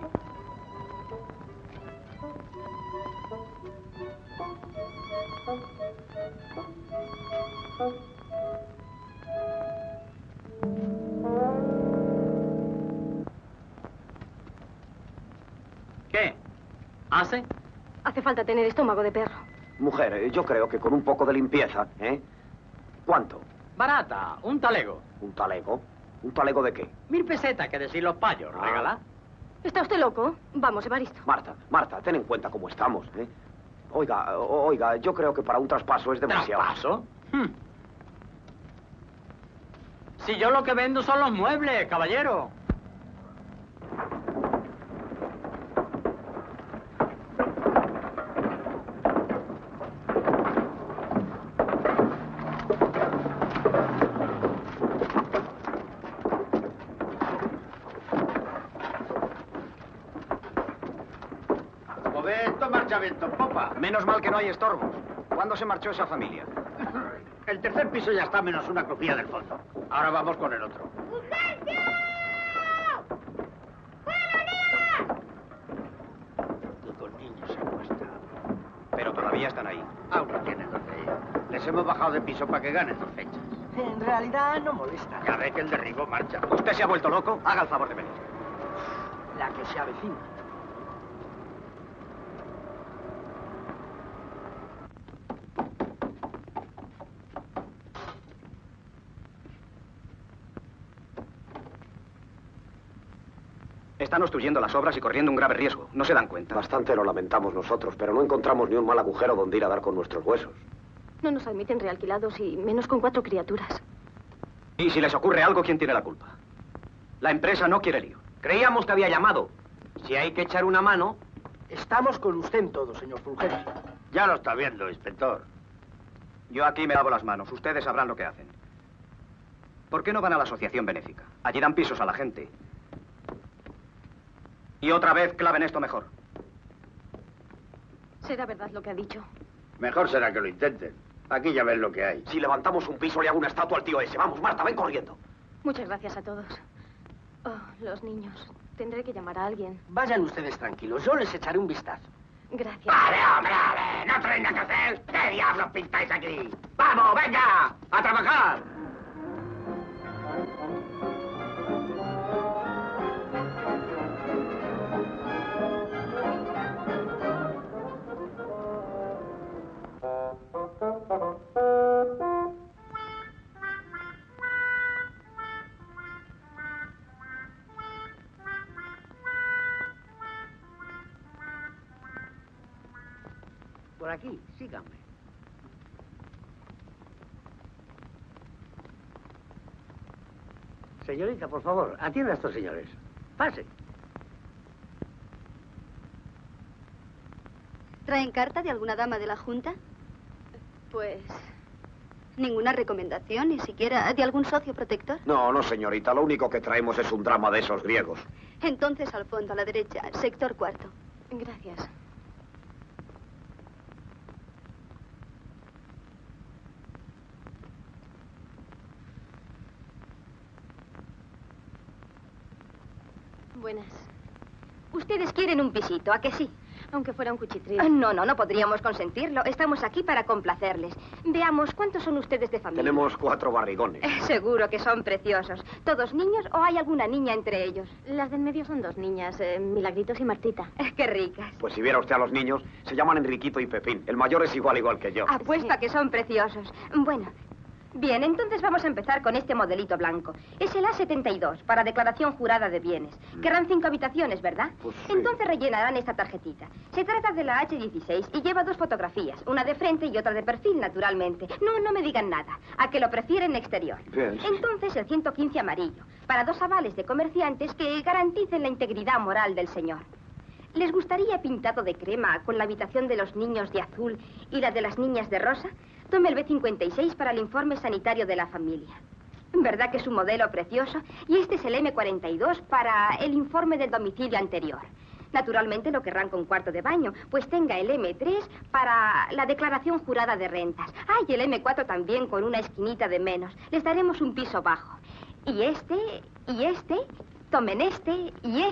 ¿Qué? ¿Hace? Hace falta tener estómago de perro. Mujer, yo creo que con un poco de limpieza, ¿eh? ¿Cuánto? Barata, un talego. ¿Un talego? ¿Un talego de qué? 1000 pesetas, que decir los payos, regala. ¿Está usted loco? Vamos, Evaristo. Marta, ten en cuenta cómo estamos, ¿eh? Oiga, yo creo que para un traspaso es demasiado. ¿Traspaso? Si yo lo que vendo son los muebles, caballero. Esto marcha viento en popa. Menos mal que no hay estorbos. ¿Cuándo se marchó esa familia? El tercer piso ya está menos una crujía del fondo. Ahora vamos con el otro. Y con niños se cuesta. Pero todavía están ahí. Aún no tienen donde ir. Les hemos bajado de piso para que ganen 2 fechas. En realidad no molesta. Ya ve que el derribo marcha. ¿Usted se ha vuelto loco? Haga el favor de venir. La que se avecina. Están obstruyendo las obras y corriendo un grave riesgo. ¿No se dan cuenta? Bastante lo lamentamos nosotros, pero no encontramos ni un mal agujero donde ir a dar con nuestros huesos. No nos admiten realquilados y menos con 4 criaturas. Y si les ocurre algo, ¿quién tiene la culpa? La empresa no quiere lío. Creíamos que había llamado. Si hay que echar una mano... Estamos con usted en todo, señor Fulgero. Ya lo está viendo, inspector. Yo aquí me lavo las manos. Ustedes sabrán lo que hacen. ¿Por qué no van a la asociación benéfica? Allí dan pisos a la gente. Y otra vez claven esto mejor. ¿Será verdad lo que ha dicho? Mejor será que lo intenten. Aquí ya ven lo que hay. Si levantamos un piso, le hago una estatua al tío ese. Vamos, Marta, ven corriendo. Muchas gracias a todos. Oh, los niños. Tendré que llamar a alguien. Vayan ustedes tranquilos, yo les echaré un vistazo. Gracias. ¡Vale, hombre, vale! ¡No tenéis nada que hacer! ¿Qué diablos pintáis aquí? ¡Vamos, venga! ¡A trabajar! Por aquí, síganme. Señorita, por favor, atienda a estos señores. Pase. ¿Traen carta de alguna dama de la Junta? Pues... ¿Ninguna recomendación, ni siquiera de algún socio protector? No, no, señorita. Lo único que traemos es un drama de esos griegos. Entonces, al fondo, a la derecha, sector 4. Gracias. Buenas. Ustedes quieren un pisito, ¿a que sí? Aunque fuera un cuchitril. No podríamos consentirlo. Estamos aquí para complacerles. Veamos, ¿cuántos son ustedes de familia? Tenemos 4 barrigones. Seguro que son preciosos. ¿Todos niños o hay alguna niña entre ellos? Las de en medio son 2 niñas, Milagritos y Martita. Qué ricas. Pues si viera usted a los niños, se llaman Enriquito y Pepín. El mayor es igual que yo. Apuesto a que son preciosos. Bueno, bien, entonces vamos a empezar con este modelito blanco. Es el A72, para declaración jurada de bienes. Querrán 5 habitaciones, ¿verdad? Pues sí. Entonces rellenarán esta tarjetita. Se trata de la H16 y lleva 2 fotografías. Una de frente y otra de perfil, naturalmente. No me digan nada. A que lo prefieren exterior. Bien, sí. Entonces el 115 amarillo, para 2 avales de comerciantes que garanticen la integridad moral del señor. ¿Les gustaría pintado de crema con la habitación de los niños de azul y la de las niñas de rosa? Tome el B56 para el informe sanitario de la familia. ¿Verdad que es un modelo precioso? Y este es el M42 para el informe del domicilio anterior. Naturalmente lo querrán con cuarto de baño, pues tenga el M3 para la declaración jurada de rentas. Y el M4 también con una esquinita de menos. Les daremos un piso bajo. Y este, tomen este,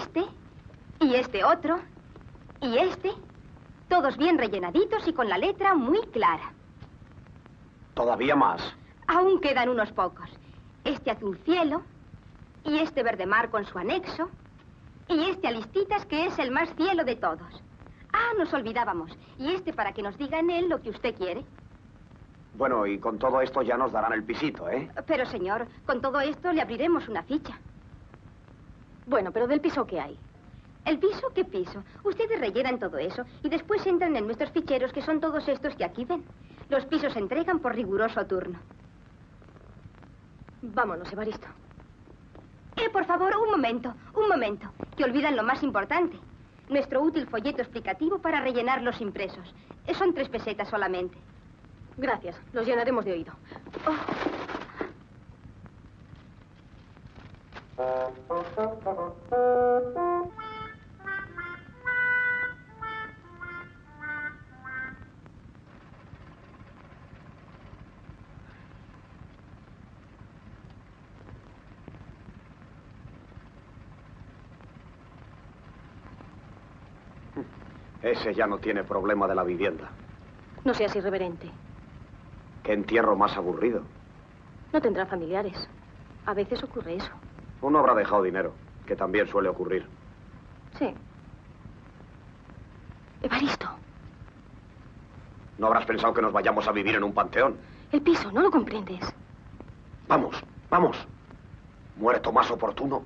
y este otro, y este. Todos bien rellenaditos y con la letra muy clara. Todavía más. Aún quedan unos pocos. Este azul cielo, y este verde mar con su anexo, y este a listitas que es el más cielo de todos. Nos olvidábamos. Y este para que nos diga en él lo que usted quiere. Bueno, y con todo esto ya nos darán el pisito, ¿eh? Pero, señor, con todo esto le abriremos una ficha. Bueno, pero del piso que hay. ¿El piso? ¿Qué piso? Ustedes rellenan todo eso y después entran en nuestros ficheros, que son todos estos que aquí ven. Los pisos se entregan por riguroso turno. Vámonos, Evaristo. Por favor, un momento, que olvidan lo más importante. Nuestro útil folleto explicativo para rellenar los impresos. Son 3 pesetas solamente. Gracias, los llenaremos de oído. Ese ya no tiene problema de la vivienda. No seas irreverente. ¿Qué entierro más aburrido? No tendrá familiares. A veces ocurre eso. Uno habrá dejado dinero, que también suele ocurrir. Sí. Evaristo. ¿No habrás pensado que nos vayamos a vivir en un panteón? El piso, ¿no lo comprendes? Vamos, vamos. Muerto más oportuno.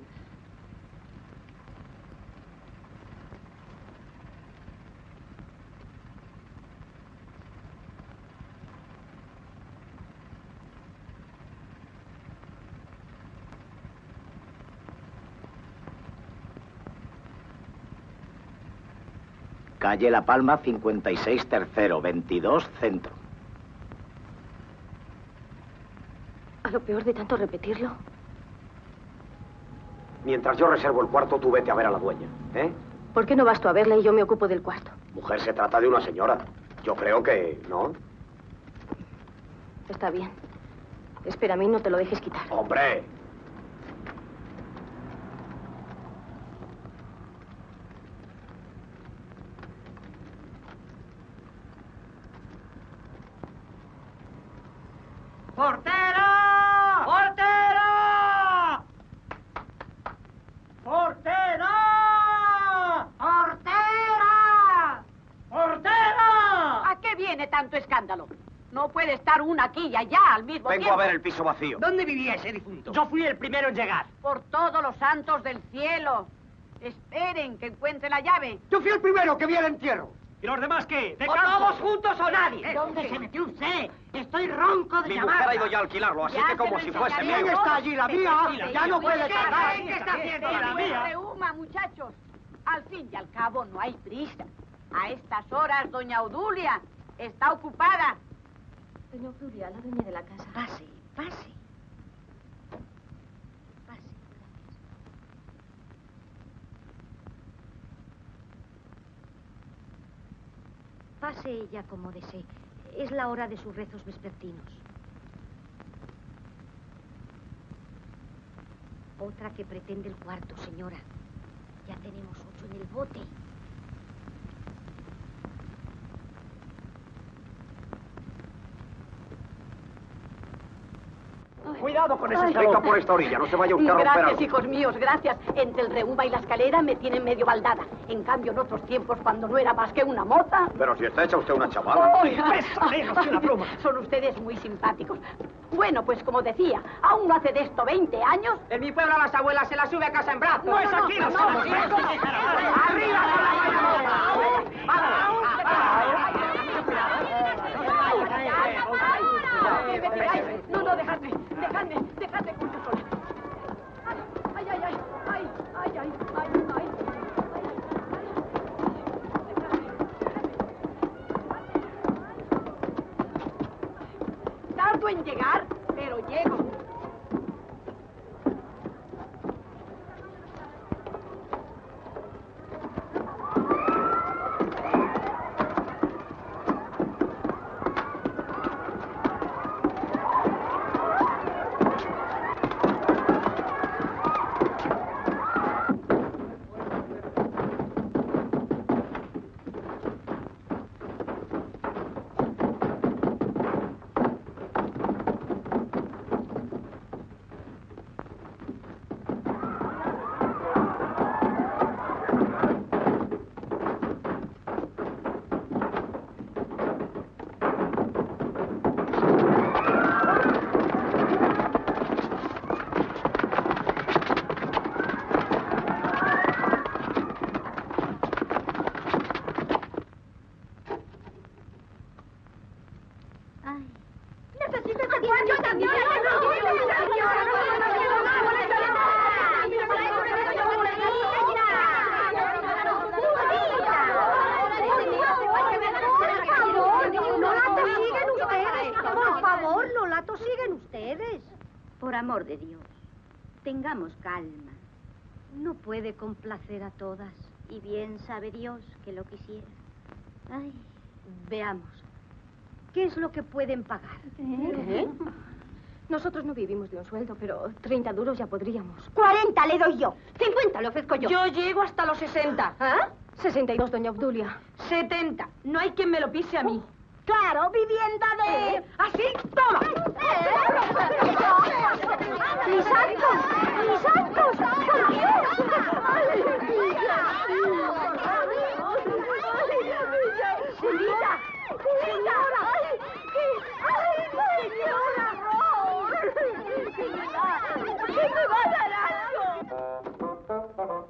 Calle La Palma, 56 tercero, 22 centro. A lo peor de tanto repetirlo. Mientras yo reservo el cuarto, tú vete a ver a la dueña, ¿eh? ¿Por qué no vas tú a verla y yo me ocupo del cuarto? Mujer, se trata de una señora. Yo creo que... ¿no? Está bien. Espera, a mí no te lo dejes quitar. ¡Hombre! ¡Portera! ¡Portera! ¡Portera! ¡Portera! ¡Portera! ¿A qué viene tanto escándalo? No puede estar una aquí y allá al mismo tiempo. Vengo a ver el piso vacío. ¿Dónde vivía ese difunto? Yo fui el primero en llegar. Por todos los santos del cielo. Esperen que encuentre la llave. Yo fui el primero que vi el entierro. ¿Y los demás qué? ¿O todos juntos o nadie? ¿Dónde se metió usted? Estoy ronco Mi mujer ha ido ya a alquilarlo, así que como si fuese mío. ¿Quién está allí? ¿La mía? Ya no puede tardar. ¿Qué está haciendo la mía? Rehuma, muchachos. Al fin y al cabo no hay prisa. A estas horas, doña Odulia está ocupada. Doña Obdulia, la dueña de la casa. Pase, pase. Pase ella como desee. Es la hora de sus rezos vespertinos. Otra que pretende el cuarto, señora. Ya tenemos 8 en el bote. Cuidado con ese Venga salón. por esta orilla, no se vaya usted a romper Gracias, algo. hijos míos, gracias. Entre el reuma y la escalera me tienen medio baldada. En cambio, en otros tiempos, cuando no era más que una moza... Pero si está hecha usted una chavala. Pesa menos que una pluma. Son ustedes muy simpáticos. Bueno, pues como decía, aún no hace de esto 20 años... En mi pueblo las abuelas se las sube a casa en brazos. No es aquí, no somos ¡Arriba con la No, dejadme con yo sola. Ay, ay, ay, ay, ay, ay, ay, ay. Tardo en llegar, pero llego. Por amor de Dios, tengamos calma. No puede complacer a todas. Y bien sabe Dios que lo quisiera. Ay, veamos. ¿Qué es lo que pueden pagar? ¿Eh? Nosotros no vivimos de un sueldo, pero 30 duros ya podríamos. 40 le doy yo. 50 le ofrezco yo. Yo llego hasta los 60. ¿Ah? 62, doña Obdulia. 70. No hay quien me lo pise a mí. Claro, vivienda de... ¿Así? ¡Toma! ¡Mis actos! ¡Mis actos! ¡Por Dios! ¡Señora! ¡Señora! ¡Ay, señora! ¡Que me va a dar algo!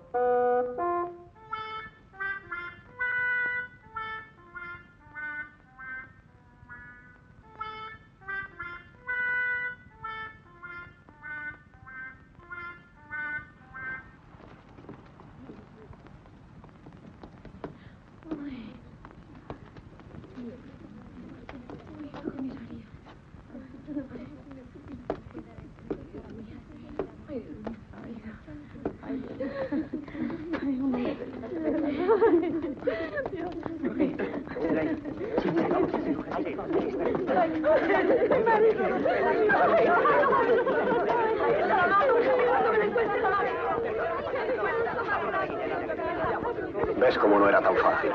¿Ves cómo no era tan fácil?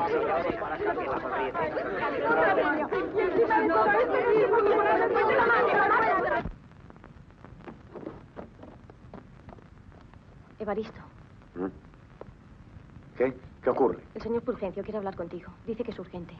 Evaristo, ¿Mm? ¿Qué? ¿Qué ocurre? el señor Fulgencio quiere hablar contigo. Dice que es urgente.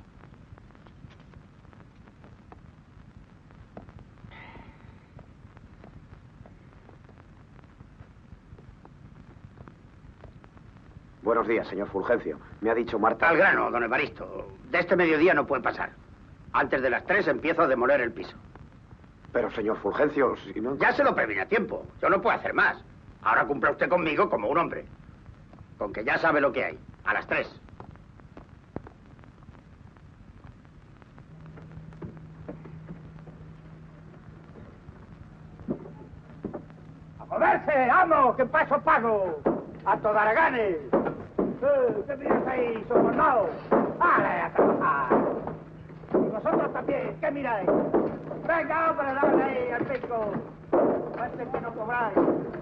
Buenos días, señor Fulgencio. Me ha dicho Marta... Al grano, don Evaristo. De este mediodía no puede pasar. Antes de las 3 empiezo a demoler el piso. Pero, señor Fulgencio, si no... Ya se lo previne a tiempo. Yo no puedo hacer más. Ahora cumpla usted conmigo como un hombre. Con que ya sabe lo que hay. A las 3. ¡A moverse! ¡Vamos! ¡Que paso pago! ¡A Todaraganes! ¿Qué miráis ahí, sobornados? ¡Vale, a trabajar! Y vosotros también, ¿qué miráis? ¡Venga, hombre, dale ahí al pico! ¡Parece que no cobráis!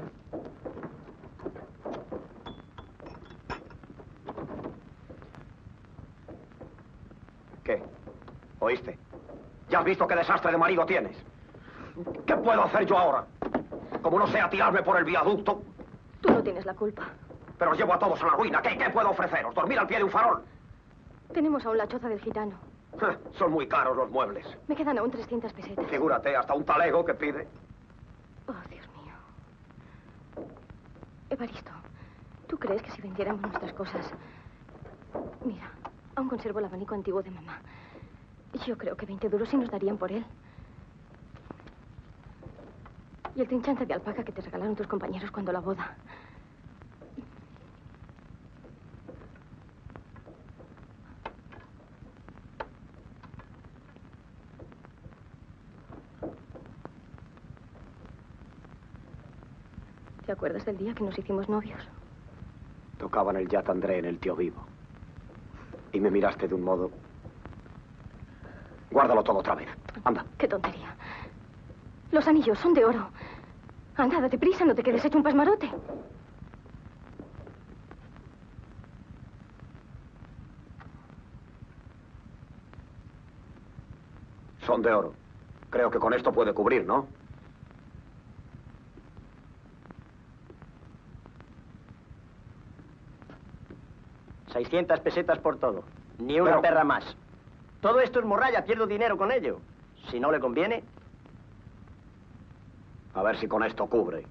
¿Qué? ¿Oíste? ¿Ya has visto qué desastre de marido tienes? ¿Qué puedo hacer yo ahora? Como no sea tirarme por el viaducto... Tú no tienes la culpa. Pero os llevo a todos a la ruina. ¿Qué puedo ofreceros? ¿Dormir al pie de un farol? Tenemos aún la choza del gitano. Son muy caros los muebles. Me quedan aún 300 pesetas. Figúrate, hasta un talego que pide. Oh, Dios mío. Evaristo, ¿tú crees que si vendiéramos nuestras cosas... Mira, aún conservo el abanico antiguo de mamá. Yo creo que 20 duros sí nos darían por él. Y el trinchante de alpaca que te regalaron tus compañeros cuando la boda. ¿Te acuerdas del día que nos hicimos novios? Tocaban el Yat André en el Tío Vivo. Y me miraste de un modo... Guárdalo todo otra vez. Anda. Qué tontería. Los anillos son de oro. Anda, date prisa, no te quedes hecho un pasmarote. Son de oro. Creo que con esto puede cubrir, ¿no? $600 pesetas por todo. Ni una perra más. Todo esto es morralla, pierdo dinero con ello. Si no le conviene... A ver si con esto cubre.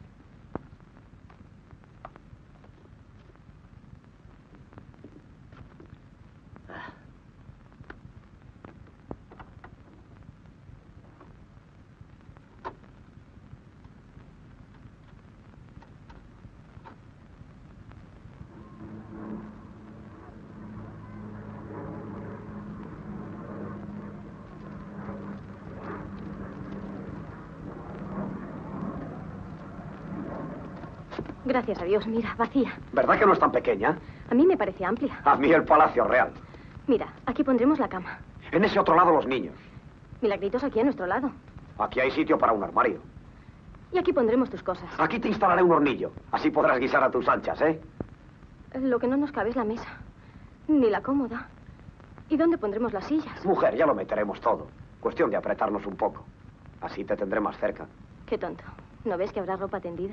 Gracias a Dios, mira, vacía. ¿Verdad que no es tan pequeña? A mí me parece amplia. A mí el Palacio Real. Mira, aquí pondremos la cama. En ese otro lado los niños. Milagritos aquí a nuestro lado. Aquí hay sitio para un armario. Y aquí pondremos tus cosas. Aquí te instalaré un hornillo. Así podrás guisar a tus anchas, ¿eh? Lo que no nos cabe es la mesa. Ni la cómoda. ¿Y dónde pondremos las sillas? Mujer, ya lo meteremos todo. Cuestión de apretarnos un poco. Así te tendré más cerca. Qué tonto. ¿No ves que habrá ropa tendida?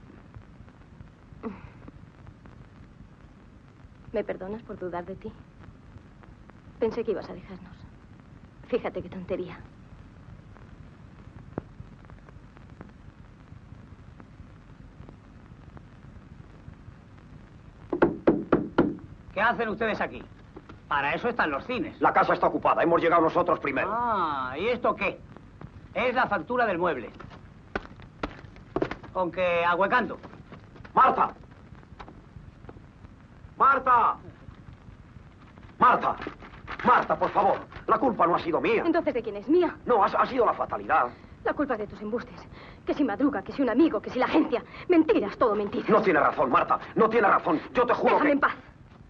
¿Me perdonas por dudar de ti? Pensé que ibas a dejarnos. Fíjate qué tontería. ¿Qué hacen ustedes aquí? Para eso están los cines. La casa está ocupada. Hemos llegado nosotros primero. Ah, ¿y esto qué? Es la factura del mueble. Con que ahuecando. ¡Marta! ¡Marta! ¡Marta! ¡Marta, por favor! La culpa no ha sido mía. ¿Entonces de quién es mía? No, ha sido la fatalidad. La culpa es de tus embustes. Que si madruga, que si un amigo, que si la agencia. Mentiras, todo mentiras. No tiene razón, Marta. No tiene razón. Yo te juro Déjame que... en paz.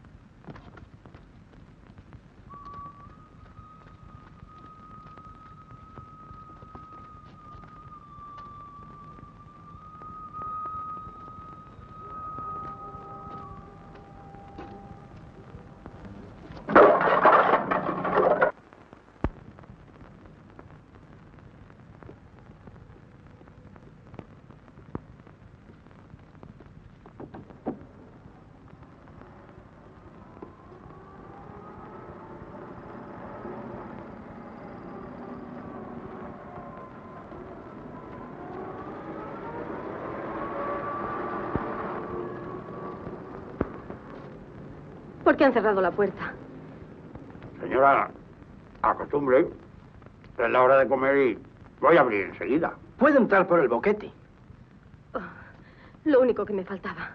¿Por qué han cerrado la puerta? Señora, acostumbre. Es la hora de comer y voy a abrir enseguida. Puede entrar por el boquete. Oh, lo único que me faltaba.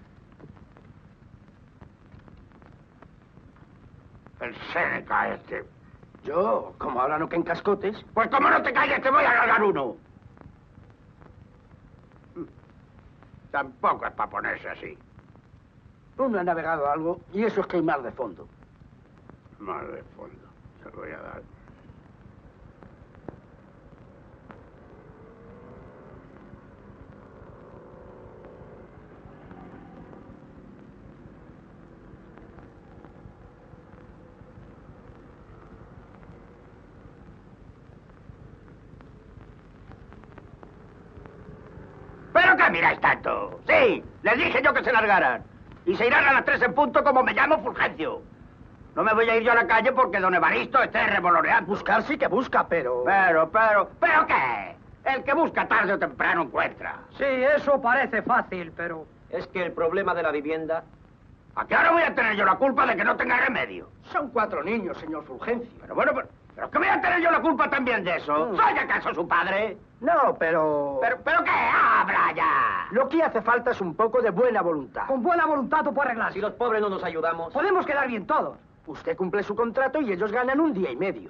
El Séneca este. Yo, como ahora no que en cascotes. Pues como no te calles, te voy a agarrar uno. Tampoco es para ponerse así. Uno ha navegado algo y eso es que hay mar de fondo. Mar de fondo. Se lo voy a dar. ¿Pero qué miráis tanto? Sí, les dije yo que se largaran. Y se irán a las 3 en punto como me llamo Fulgencio. No me voy a ir yo a la calle porque don Evaristo esté revoloreando. Buscar sí que busca, pero... ¿Pero qué? El que busca tarde o temprano encuentra. Sí, eso parece fácil, pero... Es que el problema de la vivienda... ¿A qué ahora voy a tener yo la culpa de que no tenga remedio? Son 4 niños, señor Fulgencio. Pero bueno, ¿pero qué voy a tener yo la culpa también de eso? ¿Soy acaso su padre? No, pero... ¿Pero qué? ¡Habla ya! Lo que hace falta es un poco de buena voluntad. Con buena voluntad tú puedes arreglar. Si los pobres no nos ayudamos... Podemos quedar bien todos. Usted cumple su contrato y ellos ganan 1 día y medio.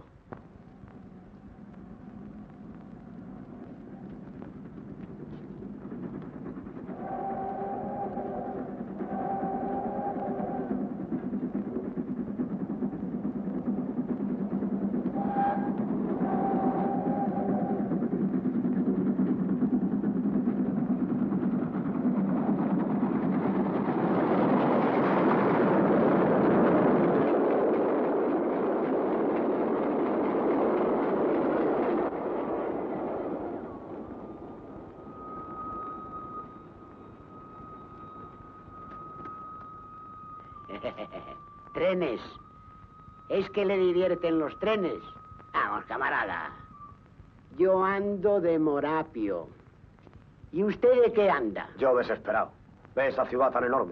Trenes. ¿Es que le divierten los trenes? Vamos, camarada. Yo ando de Morapio. ¿Y usted de qué anda? Yo desesperado. ¿Ve esa ciudad tan enorme?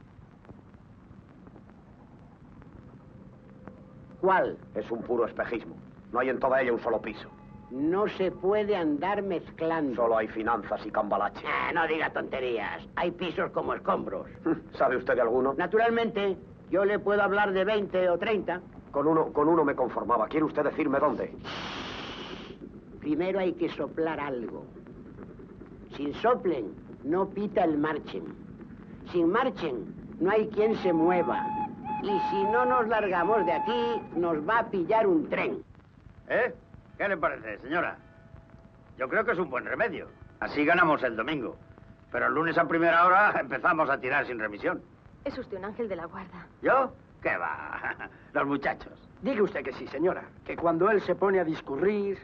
¿Cuál? Es un puro espejismo. No hay en toda ella un solo piso. No se puede andar mezclando. Solo hay finanzas y cambalache. No diga tonterías. Hay pisos como escombros. ¿Sabe usted de alguno? Naturalmente, yo le puedo hablar de 20 o 30. Con uno me conformaba. ¿Quiere usted decirme dónde? Primero hay que soplar algo. Sin soplen, no pita el marchen. Sin marchen, no hay quien se mueva. Y si no nos largamos de aquí, nos va a pillar un tren. ¿Eh? ¿Qué le parece, señora? Yo creo que es un buen remedio. Así ganamos el domingo. Pero el lunes a primera hora empezamos a tirar sin remisión. Es usted un ángel de la guarda. ¿Yo? ¿Qué va? Los muchachos. Diga usted que sí, señora, que cuando él se pone a discurrir...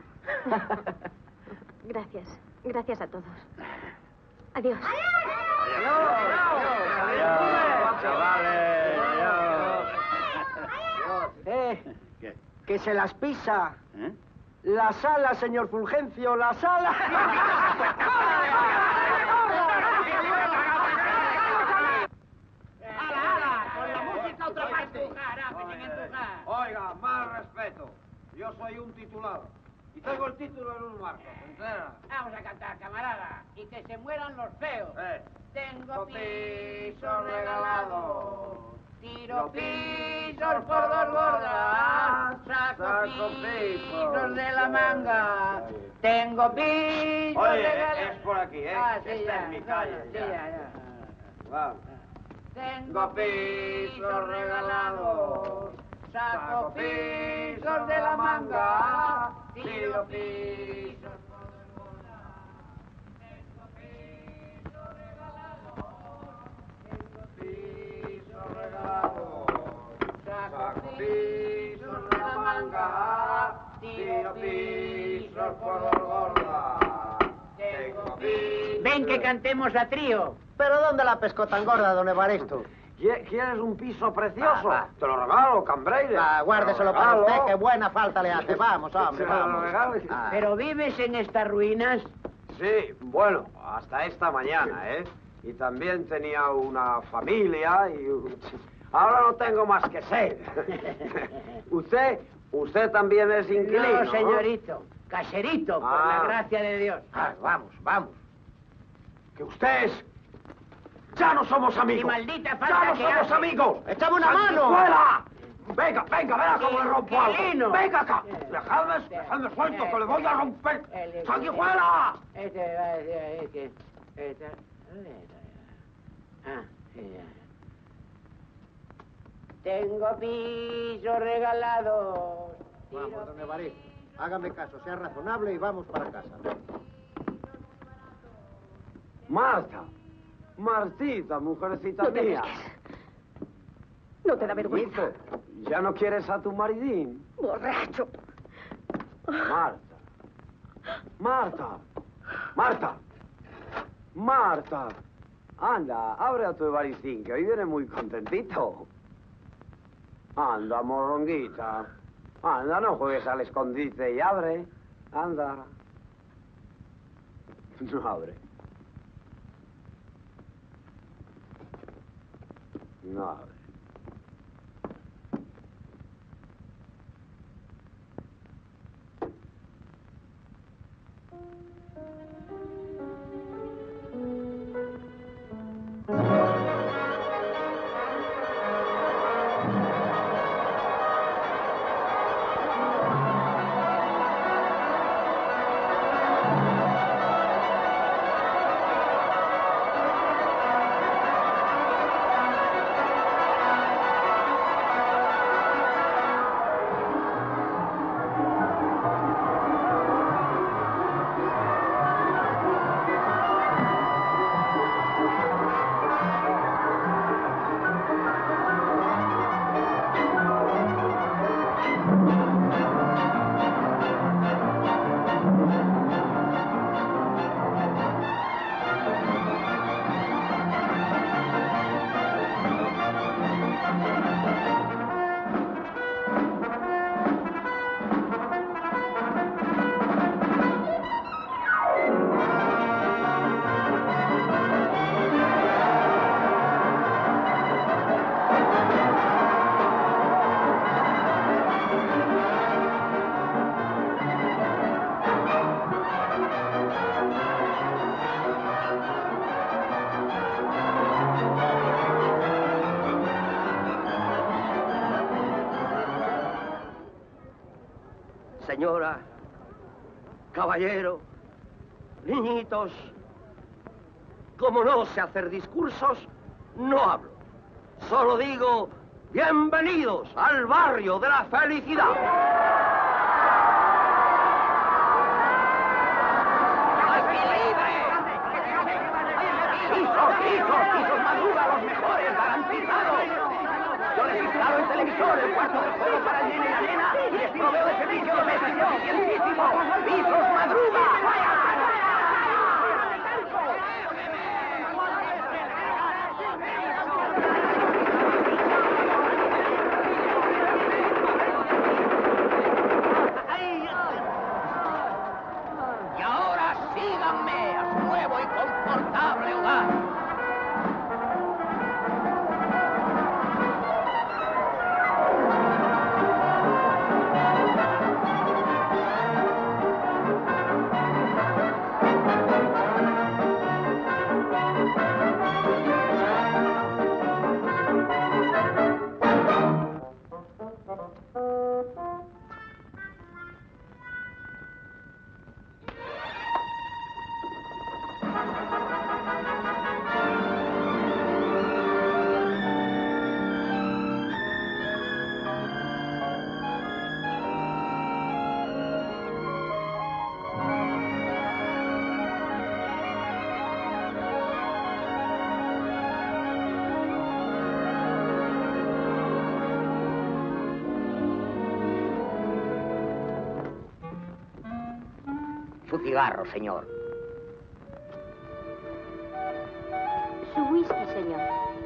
Gracias. Gracias a todos. Adiós. Que se las pisa. La sala, señor Fulgencio, la sala. Con la música otra parte. Oiga, más respeto. Yo soy un titulado. Y tengo el título en un marco. ¿Se entera? Vamos a cantar, camarada. Y que se mueran los feos. Tengo pisos regalados. Tiro pisos por dos gordas. Saco pisos de la manga. Tengo pisos regalados. Es por aquí, ¿eh? Sí, Esta ya. es mi calle. Sí, ya. Vamos. Tengo pisos regalados. Saco pisos de la manga. Tiro pisos. Saco pisos de la manga, tiro pisos por dos gordas. Tengo pisos. Ven que cantemos a trío. ¿Pero dónde la pescó tan gorda, don Evaristo? ¿Quieres un piso precioso? Te lo regalo, Cambreire. Guárdeselo para usted, que buena falta le hace. Vamos, hombre, Se lo vamos. regales. ¿Pero vives en estas ruinas? Sí, bueno, hasta esta mañana, ¿eh? Y también tenía una familia y... Ahora no tengo más que ser. Usted también es inquilino, No, señorito. Caserito, por la gracia de Dios. Vamos, vamos. Que ustedes... ¡Ya no somos amigos! Y maldita falta ¡Ya no que somos hace. amigos! ¡Échame una mano! ¡Sanguijuela! Venga, verá cómo le rompo algo. Inquilino. ¡Venga acá! ¡Dejadme suelto, que le voy a romper! ¡Sanguijuela! Tengo pisos regalados. Vamos, don Evaristo. Hágame caso, sea razonable y vamos para casa. Marta, Martita, mujercita No te mía. acerques. No te da vergüenza. ¿Ya no quieres a tu maridín? Borracho. Marta. Marta. Anda, abre a tu Evaristín, que hoy viene muy contentito. Anda, morronguita. Anda, no juegues al escondite y abre. Anda. No abre. No abre. Señora, caballero, niñitos, como no sé hacer discursos, no hablo. Solo digo, bienvenidos al barrio de la felicidad. ¡Pisos, madura, los mejores, garantizados! Yo registrado en televisor, el cuarto de juego para el nene y la nena, y estilo veo de servicio doméstico eficientísimo. ¡Pisos Madruga! Y ahora síganme a su nuevo y confortable hogar. Su cigarro, señor. Su whisky, señor.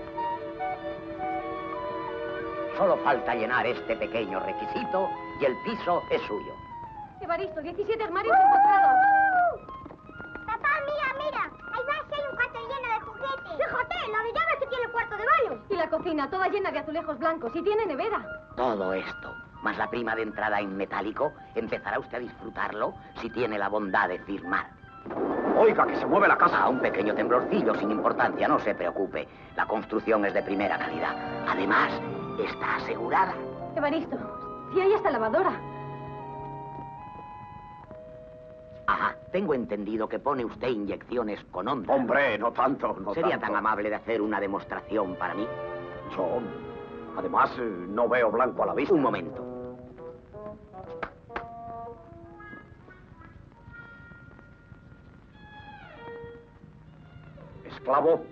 Solo falta llenar este pequeño requisito y el piso es suyo. Evaristo, 17 armarios empotrados. Papá, mira. Ahí va, que hay un cuarto lleno de juguetes. Fíjate, la de llaves que tiene el cuarto de baño. Y la cocina, toda llena de azulejos blancos. Y tiene nevera. Todo esto, más la prima de entrada en metálico, empezará usted a disfrutarlo si tiene la bondad de firmar. Oiga, que se mueve la casa. Un pequeño temblorcillo sin importancia, no se preocupe. La construcción es de primera calidad. Además, está asegurada. Evaristo, si hay hasta lavadora. Ajá, tengo entendido que pone usted inyecciones con onda. Hombre, no tanto, ¿Sería tan amable de hacer una demostración para mí? Yo, además, no veo blanco a la vista. Un momento. Esclavo.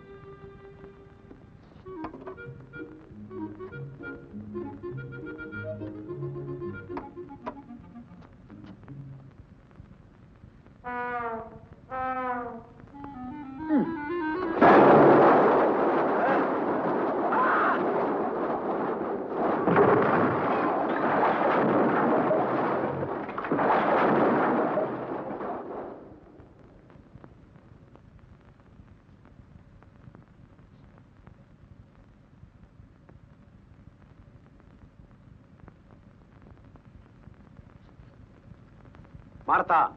Marta.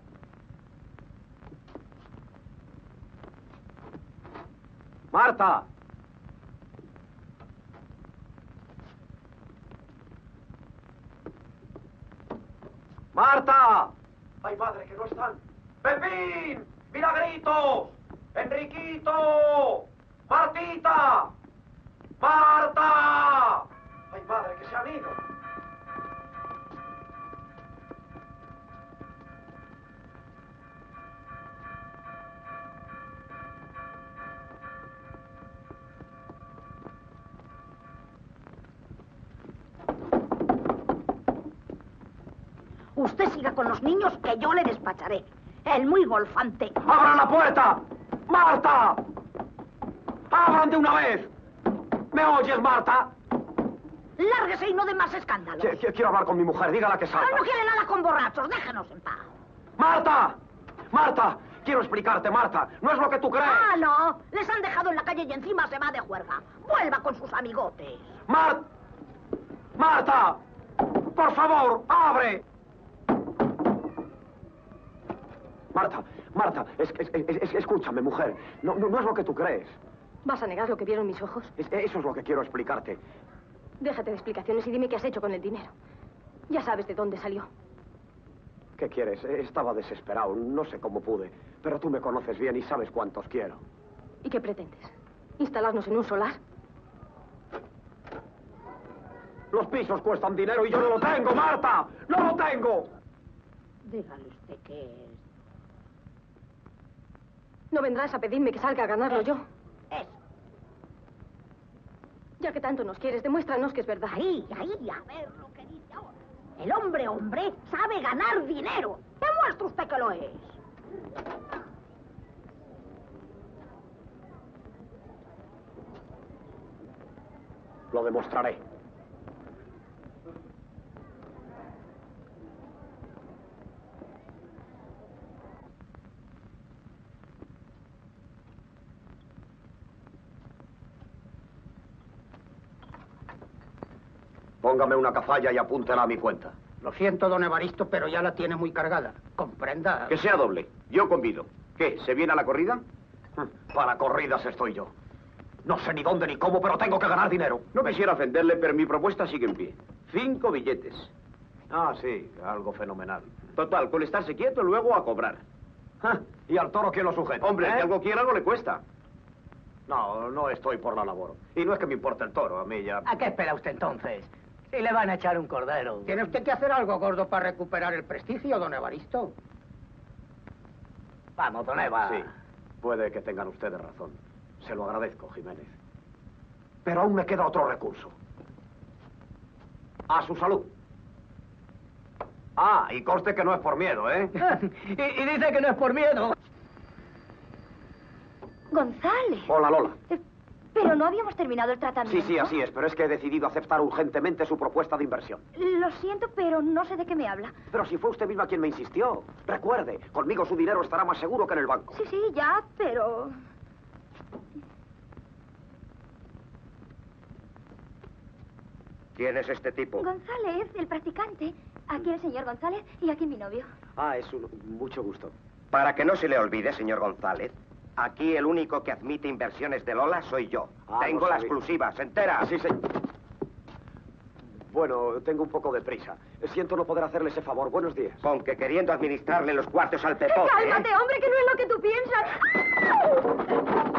Marta. Marta. Ay, madre, que no están. Pepín. Milagrito. Enriquito. Martita. Marta. Ay, madre, que se han ido. Usted siga con los niños que yo le despacharé. El muy golfante. ¡Abran la puerta! ¡Marta! ¡Abran de una vez! ¿Me oyes, Marta? Lárguese y no dé más escándalos. Quiero hablar con mi mujer, dígala que salga. No quiere nada con borrachos, déjenos en paz. ¡Marta! ¡Marta! Quiero explicarte, Marta. No es lo que tú crees. Ah, no. Les han dejado en la calle y encima se va de juerga. Vuelva con sus amigotes. ¡Marta! ¡Por favor, abre! Marta, escúchame, mujer. No es lo que tú crees. ¿Vas a negar lo que vieron mis ojos? Eso es lo que quiero explicarte. Déjate de explicaciones y dime qué has hecho con el dinero. Ya sabes de dónde salió. ¿Qué quieres? Estaba desesperado. No sé cómo pude. Pero tú me conoces bien y sabes cuántos quiero. ¿Y qué pretendes? ¿Instalarnos en un solar? Los pisos cuestan dinero y yo no lo tengo, Marta. ¡No lo tengo! Dígale usted qué es. No vendrás a pedirme que salga a ganarlo yo. Eso. Ya que tanto nos quieres, demuéstranos que es verdad. Ahí, a ver lo que dice ahora. El hombre, sabe ganar dinero. Demuestra usted que lo es. Lo demostraré. Póngame una cazalla y apúntela a mi cuenta. Lo siento, don Evaristo, pero ya la tiene muy cargada. Comprenda. Que sea doble. Yo convido. ¿Qué? ¿Se viene a la corrida? Para corridas estoy yo. No sé ni dónde ni cómo, pero tengo que ganar dinero. No quisiera ofenderle, pero mi propuesta sigue en pie. 5 billetes. Ah, sí, algo fenomenal. Total, con estarse quieto, luego a cobrar. ¿Y al toro quién lo sujeta? Hombre, que algo quiera, algo le cuesta. No, no estoy por la labor. Y no es que me importe el toro, a mí ya... ¿A qué espera usted entonces? Si le van a echar un cordero. Tiene usted que hacer algo gordo para recuperar el prestigio, don Evaristo. Vamos, don Eva. Sí, puede que tengan ustedes razón. Se lo agradezco, Jiménez. Pero aún me queda otro recurso. A su salud. Ah, y conste que no es por miedo, ¿eh? y dice que no es por miedo. González. Hola, Lola. Pero no habíamos terminado el tratamiento. Sí, así es, pero es que he decidido aceptar urgentemente su propuesta de inversión. Lo siento, pero no sé de qué me habla. Pero si fue usted misma quien me insistió. Recuerde, conmigo su dinero estará más seguro que en el banco. Sí, ya, pero... ¿Quién es este tipo? González, el practicante. Aquí el señor González y aquí mi novio. Ah, es mucho gusto. Para que no se le olvide, señor González, aquí el único que admite inversiones de Lola soy yo. Tengo la exclusiva, ¿se entera? Sí. Bueno, tengo un poco de prisa. Siento no poder hacerle ese favor. Buenos días. Con que queriendo administrarle los cuartos al pepote, ¡Cálmate, hombre, que no es lo que tú piensas!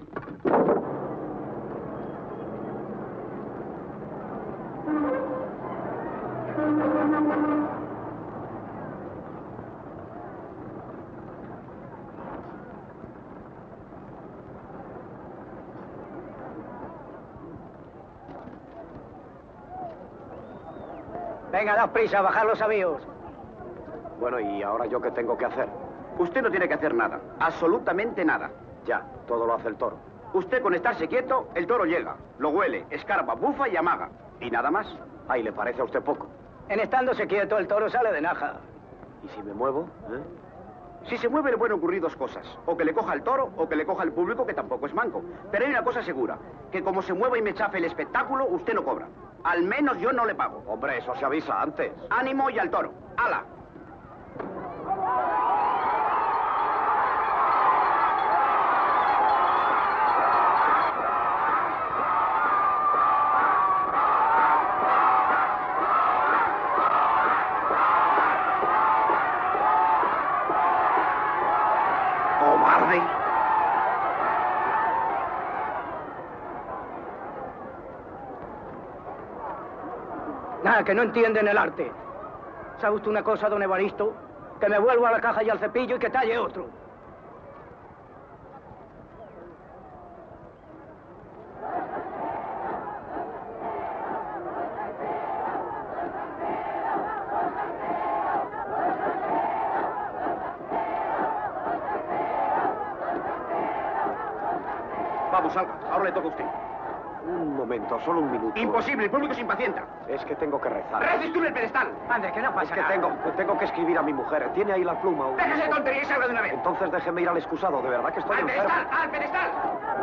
Venga, daos prisa, bajad los avíos. Bueno, ¿y ahora yo qué tengo que hacer? Usted no tiene que hacer nada. Absolutamente nada. Ya, todo lo hace el toro. Usted con estarse quieto, el toro llega. Lo huele, escarba, bufa y amaga. ¿Y nada más? Ay, ¿le parece a usted poco? En estándose quieto, el toro sale de naja. ¿Y si me muevo? Si se mueve le pueden ocurrir dos cosas. O que le coja el toro o que le coja el público, que tampoco es manco. Pero hay una cosa segura, que como se mueva y me chafe el espectáculo, usted no cobra. Al menos yo no le pago. Hombre, eso se avisa antes. Ánimo y al toro. ¡Hala! ¡Cobarde! Nada, que no entienden el arte. ¿Sabe usted una cosa, don Evaristo? Que me vuelvo a la caja y al cepillo y que talle otro. Vamos, salga. Ahora le toca a usted. Un momento, solo un minuto. Imposible, el público se impacienta. Es que tengo que rezar. ¡Reces tú en el pedestal! Ande, que no pasa Es que nada. tengo que escribir a mi mujer. ¿Tiene ahí la pluma? ¡Déjese de tontería y salga de una vez! Entonces déjeme ir al excusado. De verdad que estoy ¡Al enfermo. pedestal! ¡Al pedestal!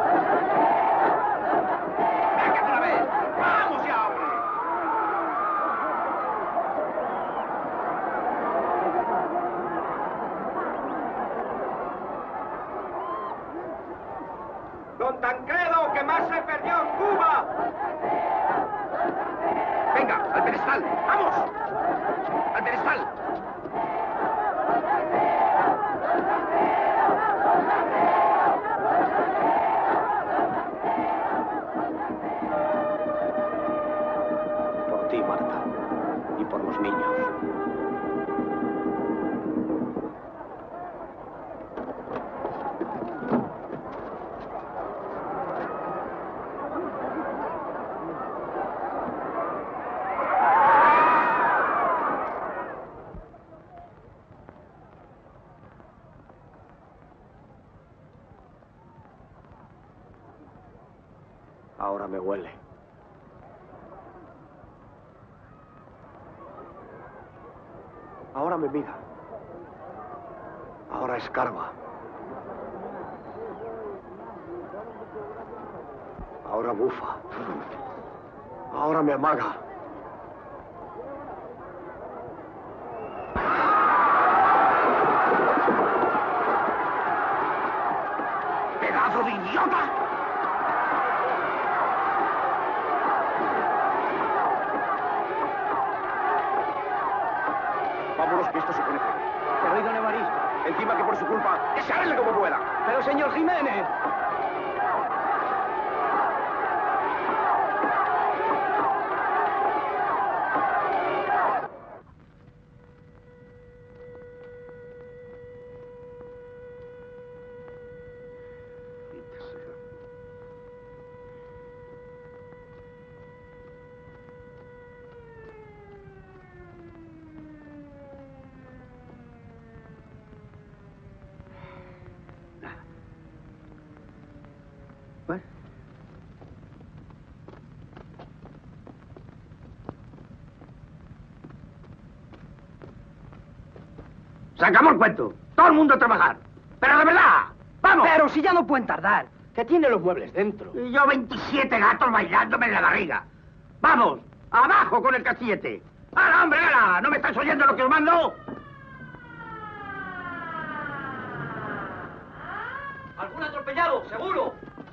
¡Venga de una vez! ¡Vamos ya, hombre! ¡Don Tancredo, que más se perdió en Cuba! ¡Venga, al pedestal! ¡Vamos! ¡Al pedestal! Por ti, Marta. Y por los niños. Ahora me huele. Ahora me mira. Ahora escarba. Ahora bufa. Ahora me amaga. ¡Pedazo de idiota! Vámonos, que esto se pone feo. Pero oiga, don Evaristo. Encima que por su culpa, ¡echarle como pueda! Pero, señor Jiménez. Se acabó el cuento. Todo el mundo a trabajar. Pero de verdad, ¡vamos! Pero si ya no pueden tardar, que tiene los muebles dentro. Y yo 27 gatos bailándome en la barriga. ¡Vamos! ¡Abajo con el cachillete! ¡Hala, hombre, hala! ¿No me estáis oyendo lo que os mando? ¡Algún atropellado, seguro!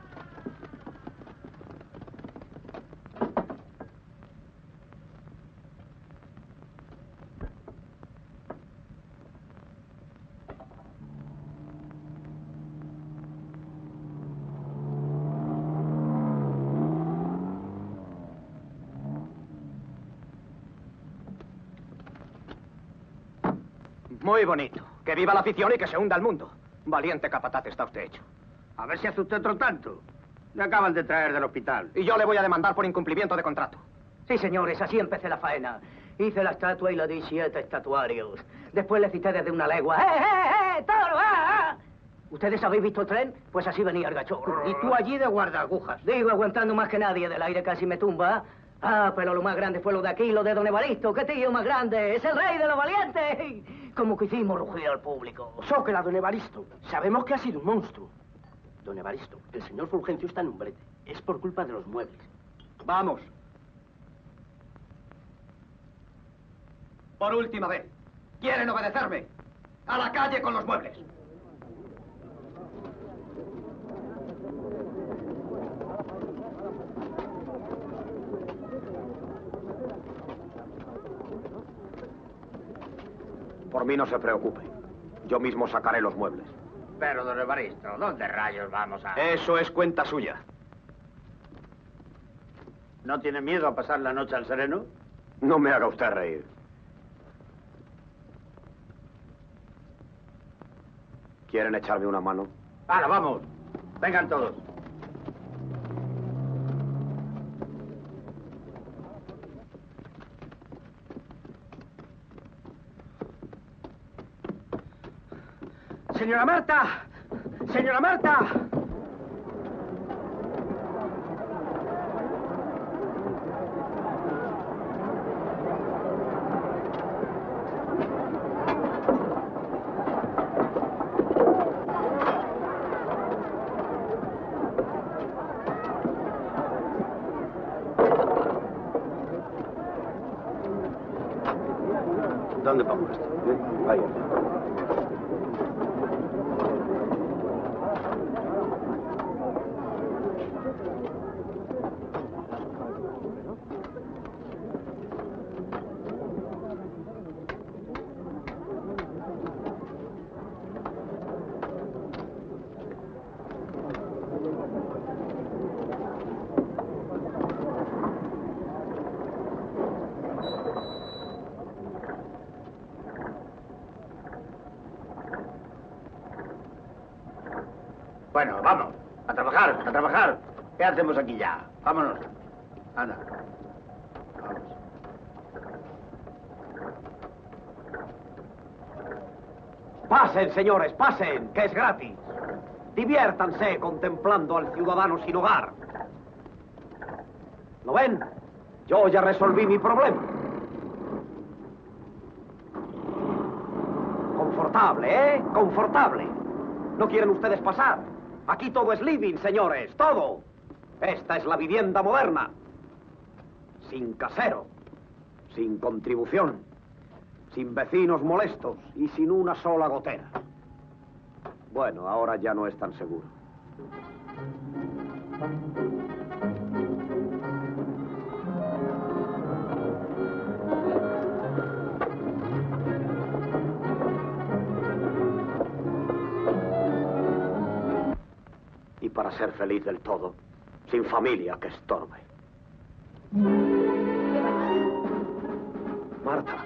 Muy bonito. Que viva la afición y que se hunda el mundo. Valiente capataz está usted hecho. A ver si hace usted otro tanto. Me acaban de traer del hospital. Y yo le voy a demandar por incumplimiento de contrato. Sí, señores, así empecé la faena. Hice la estatua y le di 7 estatuarios. Después le cité desde una legua. ¡Toro! ¿Ustedes habéis visto el tren? Pues así venía el gachorro. Y tú allí de guardaagujas. Digo, aguantando más que nadie. Del aire casi me tumba. Ah, pero lo más grande fue lo de aquí, lo de don Evaristo. ¡Qué tío más grande! ¡Es el rey de los valientes! Como que hicimos rugir al público. Zócala, don Evaristo. Sabemos que ha sido un monstruo. Don Evaristo, el señor Fulgencio está en un brete. Es por culpa de los muebles. Vamos. Por última vez. ¿Quieren obedecerme? A la calle con los muebles. Por mí no se preocupe. Yo mismo sacaré los muebles. Pero, don Evaristo, ¿dónde rayos vamos a...? Eso es cuenta suya. ¿No tiene miedo a pasar la noche al sereno? No me haga usted reír. ¿Quieren echarme una mano? ¡Hala, vamos! Vengan todos. ¡Señora Marta! ¡Señora Marta! ¿Dónde pongo esto? Ahí. Bueno, vamos. A trabajar, a trabajar. ¿Qué hacemos aquí ya? Vámonos. Anda. Vamos. Pasen, señores, pasen, que es gratis. Diviértanse contemplando al ciudadano sin hogar. ¿Lo ven? Yo ya resolví mi problema. Confortable, ¿eh? Confortable. ¿No quieren ustedes pasar? Aquí todo es living, señores, todo. Esta es la vivienda moderna. Sin casero, sin contribución, sin vecinos molestos y sin una sola gotera. Bueno, ahora ya no es tan seguro. Y para ser feliz del todo, sin familia que estorbe. Marta.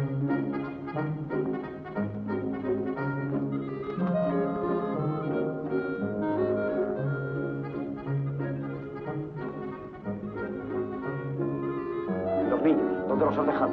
¿Y los niños? ¿Dónde los has dejado?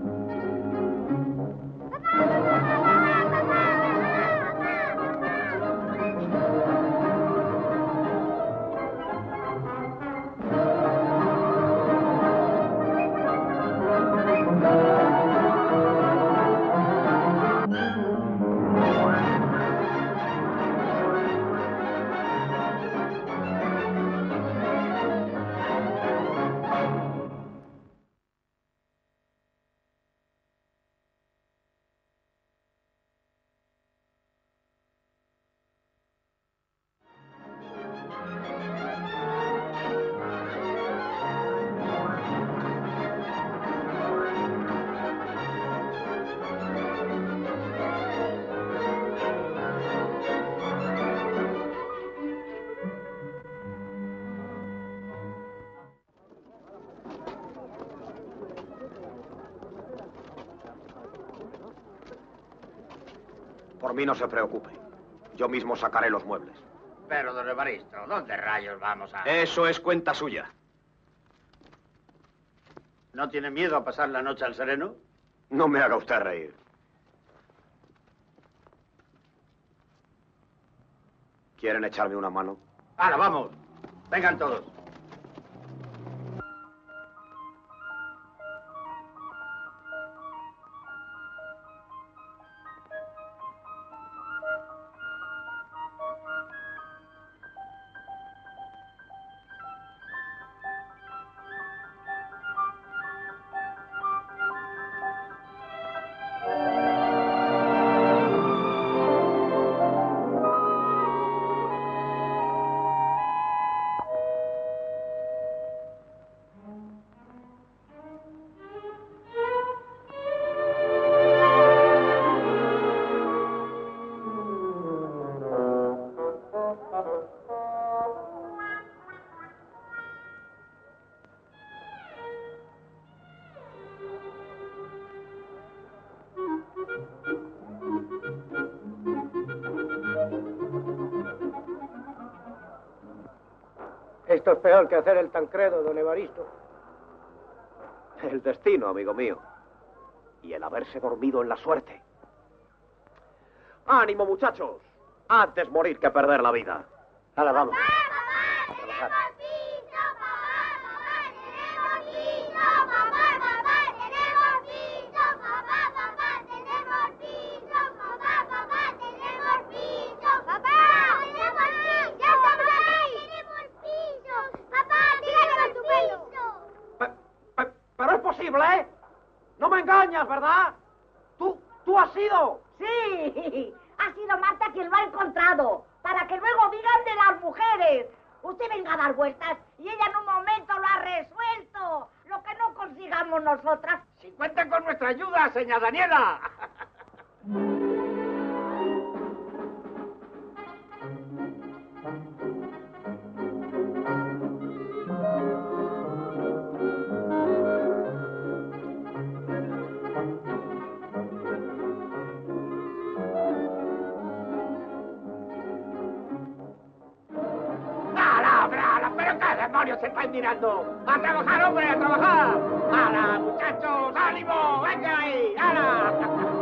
Por mí no se preocupe. Yo mismo sacaré los muebles. Pero, don Evaristo, ¿dónde rayos vamos a...? Eso es cuenta suya. ¿No tiene miedo a pasar la noche al sereno? No me haga usted reír. ¿Quieren echarme una mano? ¡Hala, vamos! Vengan todos. Esto es peor que hacer el Tancredo, don Evaristo. El destino, amigo mío. Y el haberse dormido en la suerte. ¡Ánimo, muchachos! Antes morir que perder la vida. Ahora vamos. Pero es posible, ¿eh? No me engañas, ¿verdad? ¿Tú has sido? Sí, ha sido Marta quien lo ha encontrado, para que luego digan de las mujeres. Usted venga a dar vueltas y ella en un momento lo ha resuelto. Lo que no consigamos nosotras. Si cuentan con nuestra ayuda, señora Daniela. ¿Pero qué demonios se están mirando? ¡A trabajar, hombre, a trabajar! ¡Hala, muchachos! ¡Ánimo! ¡Venga ahí! ¡Hala!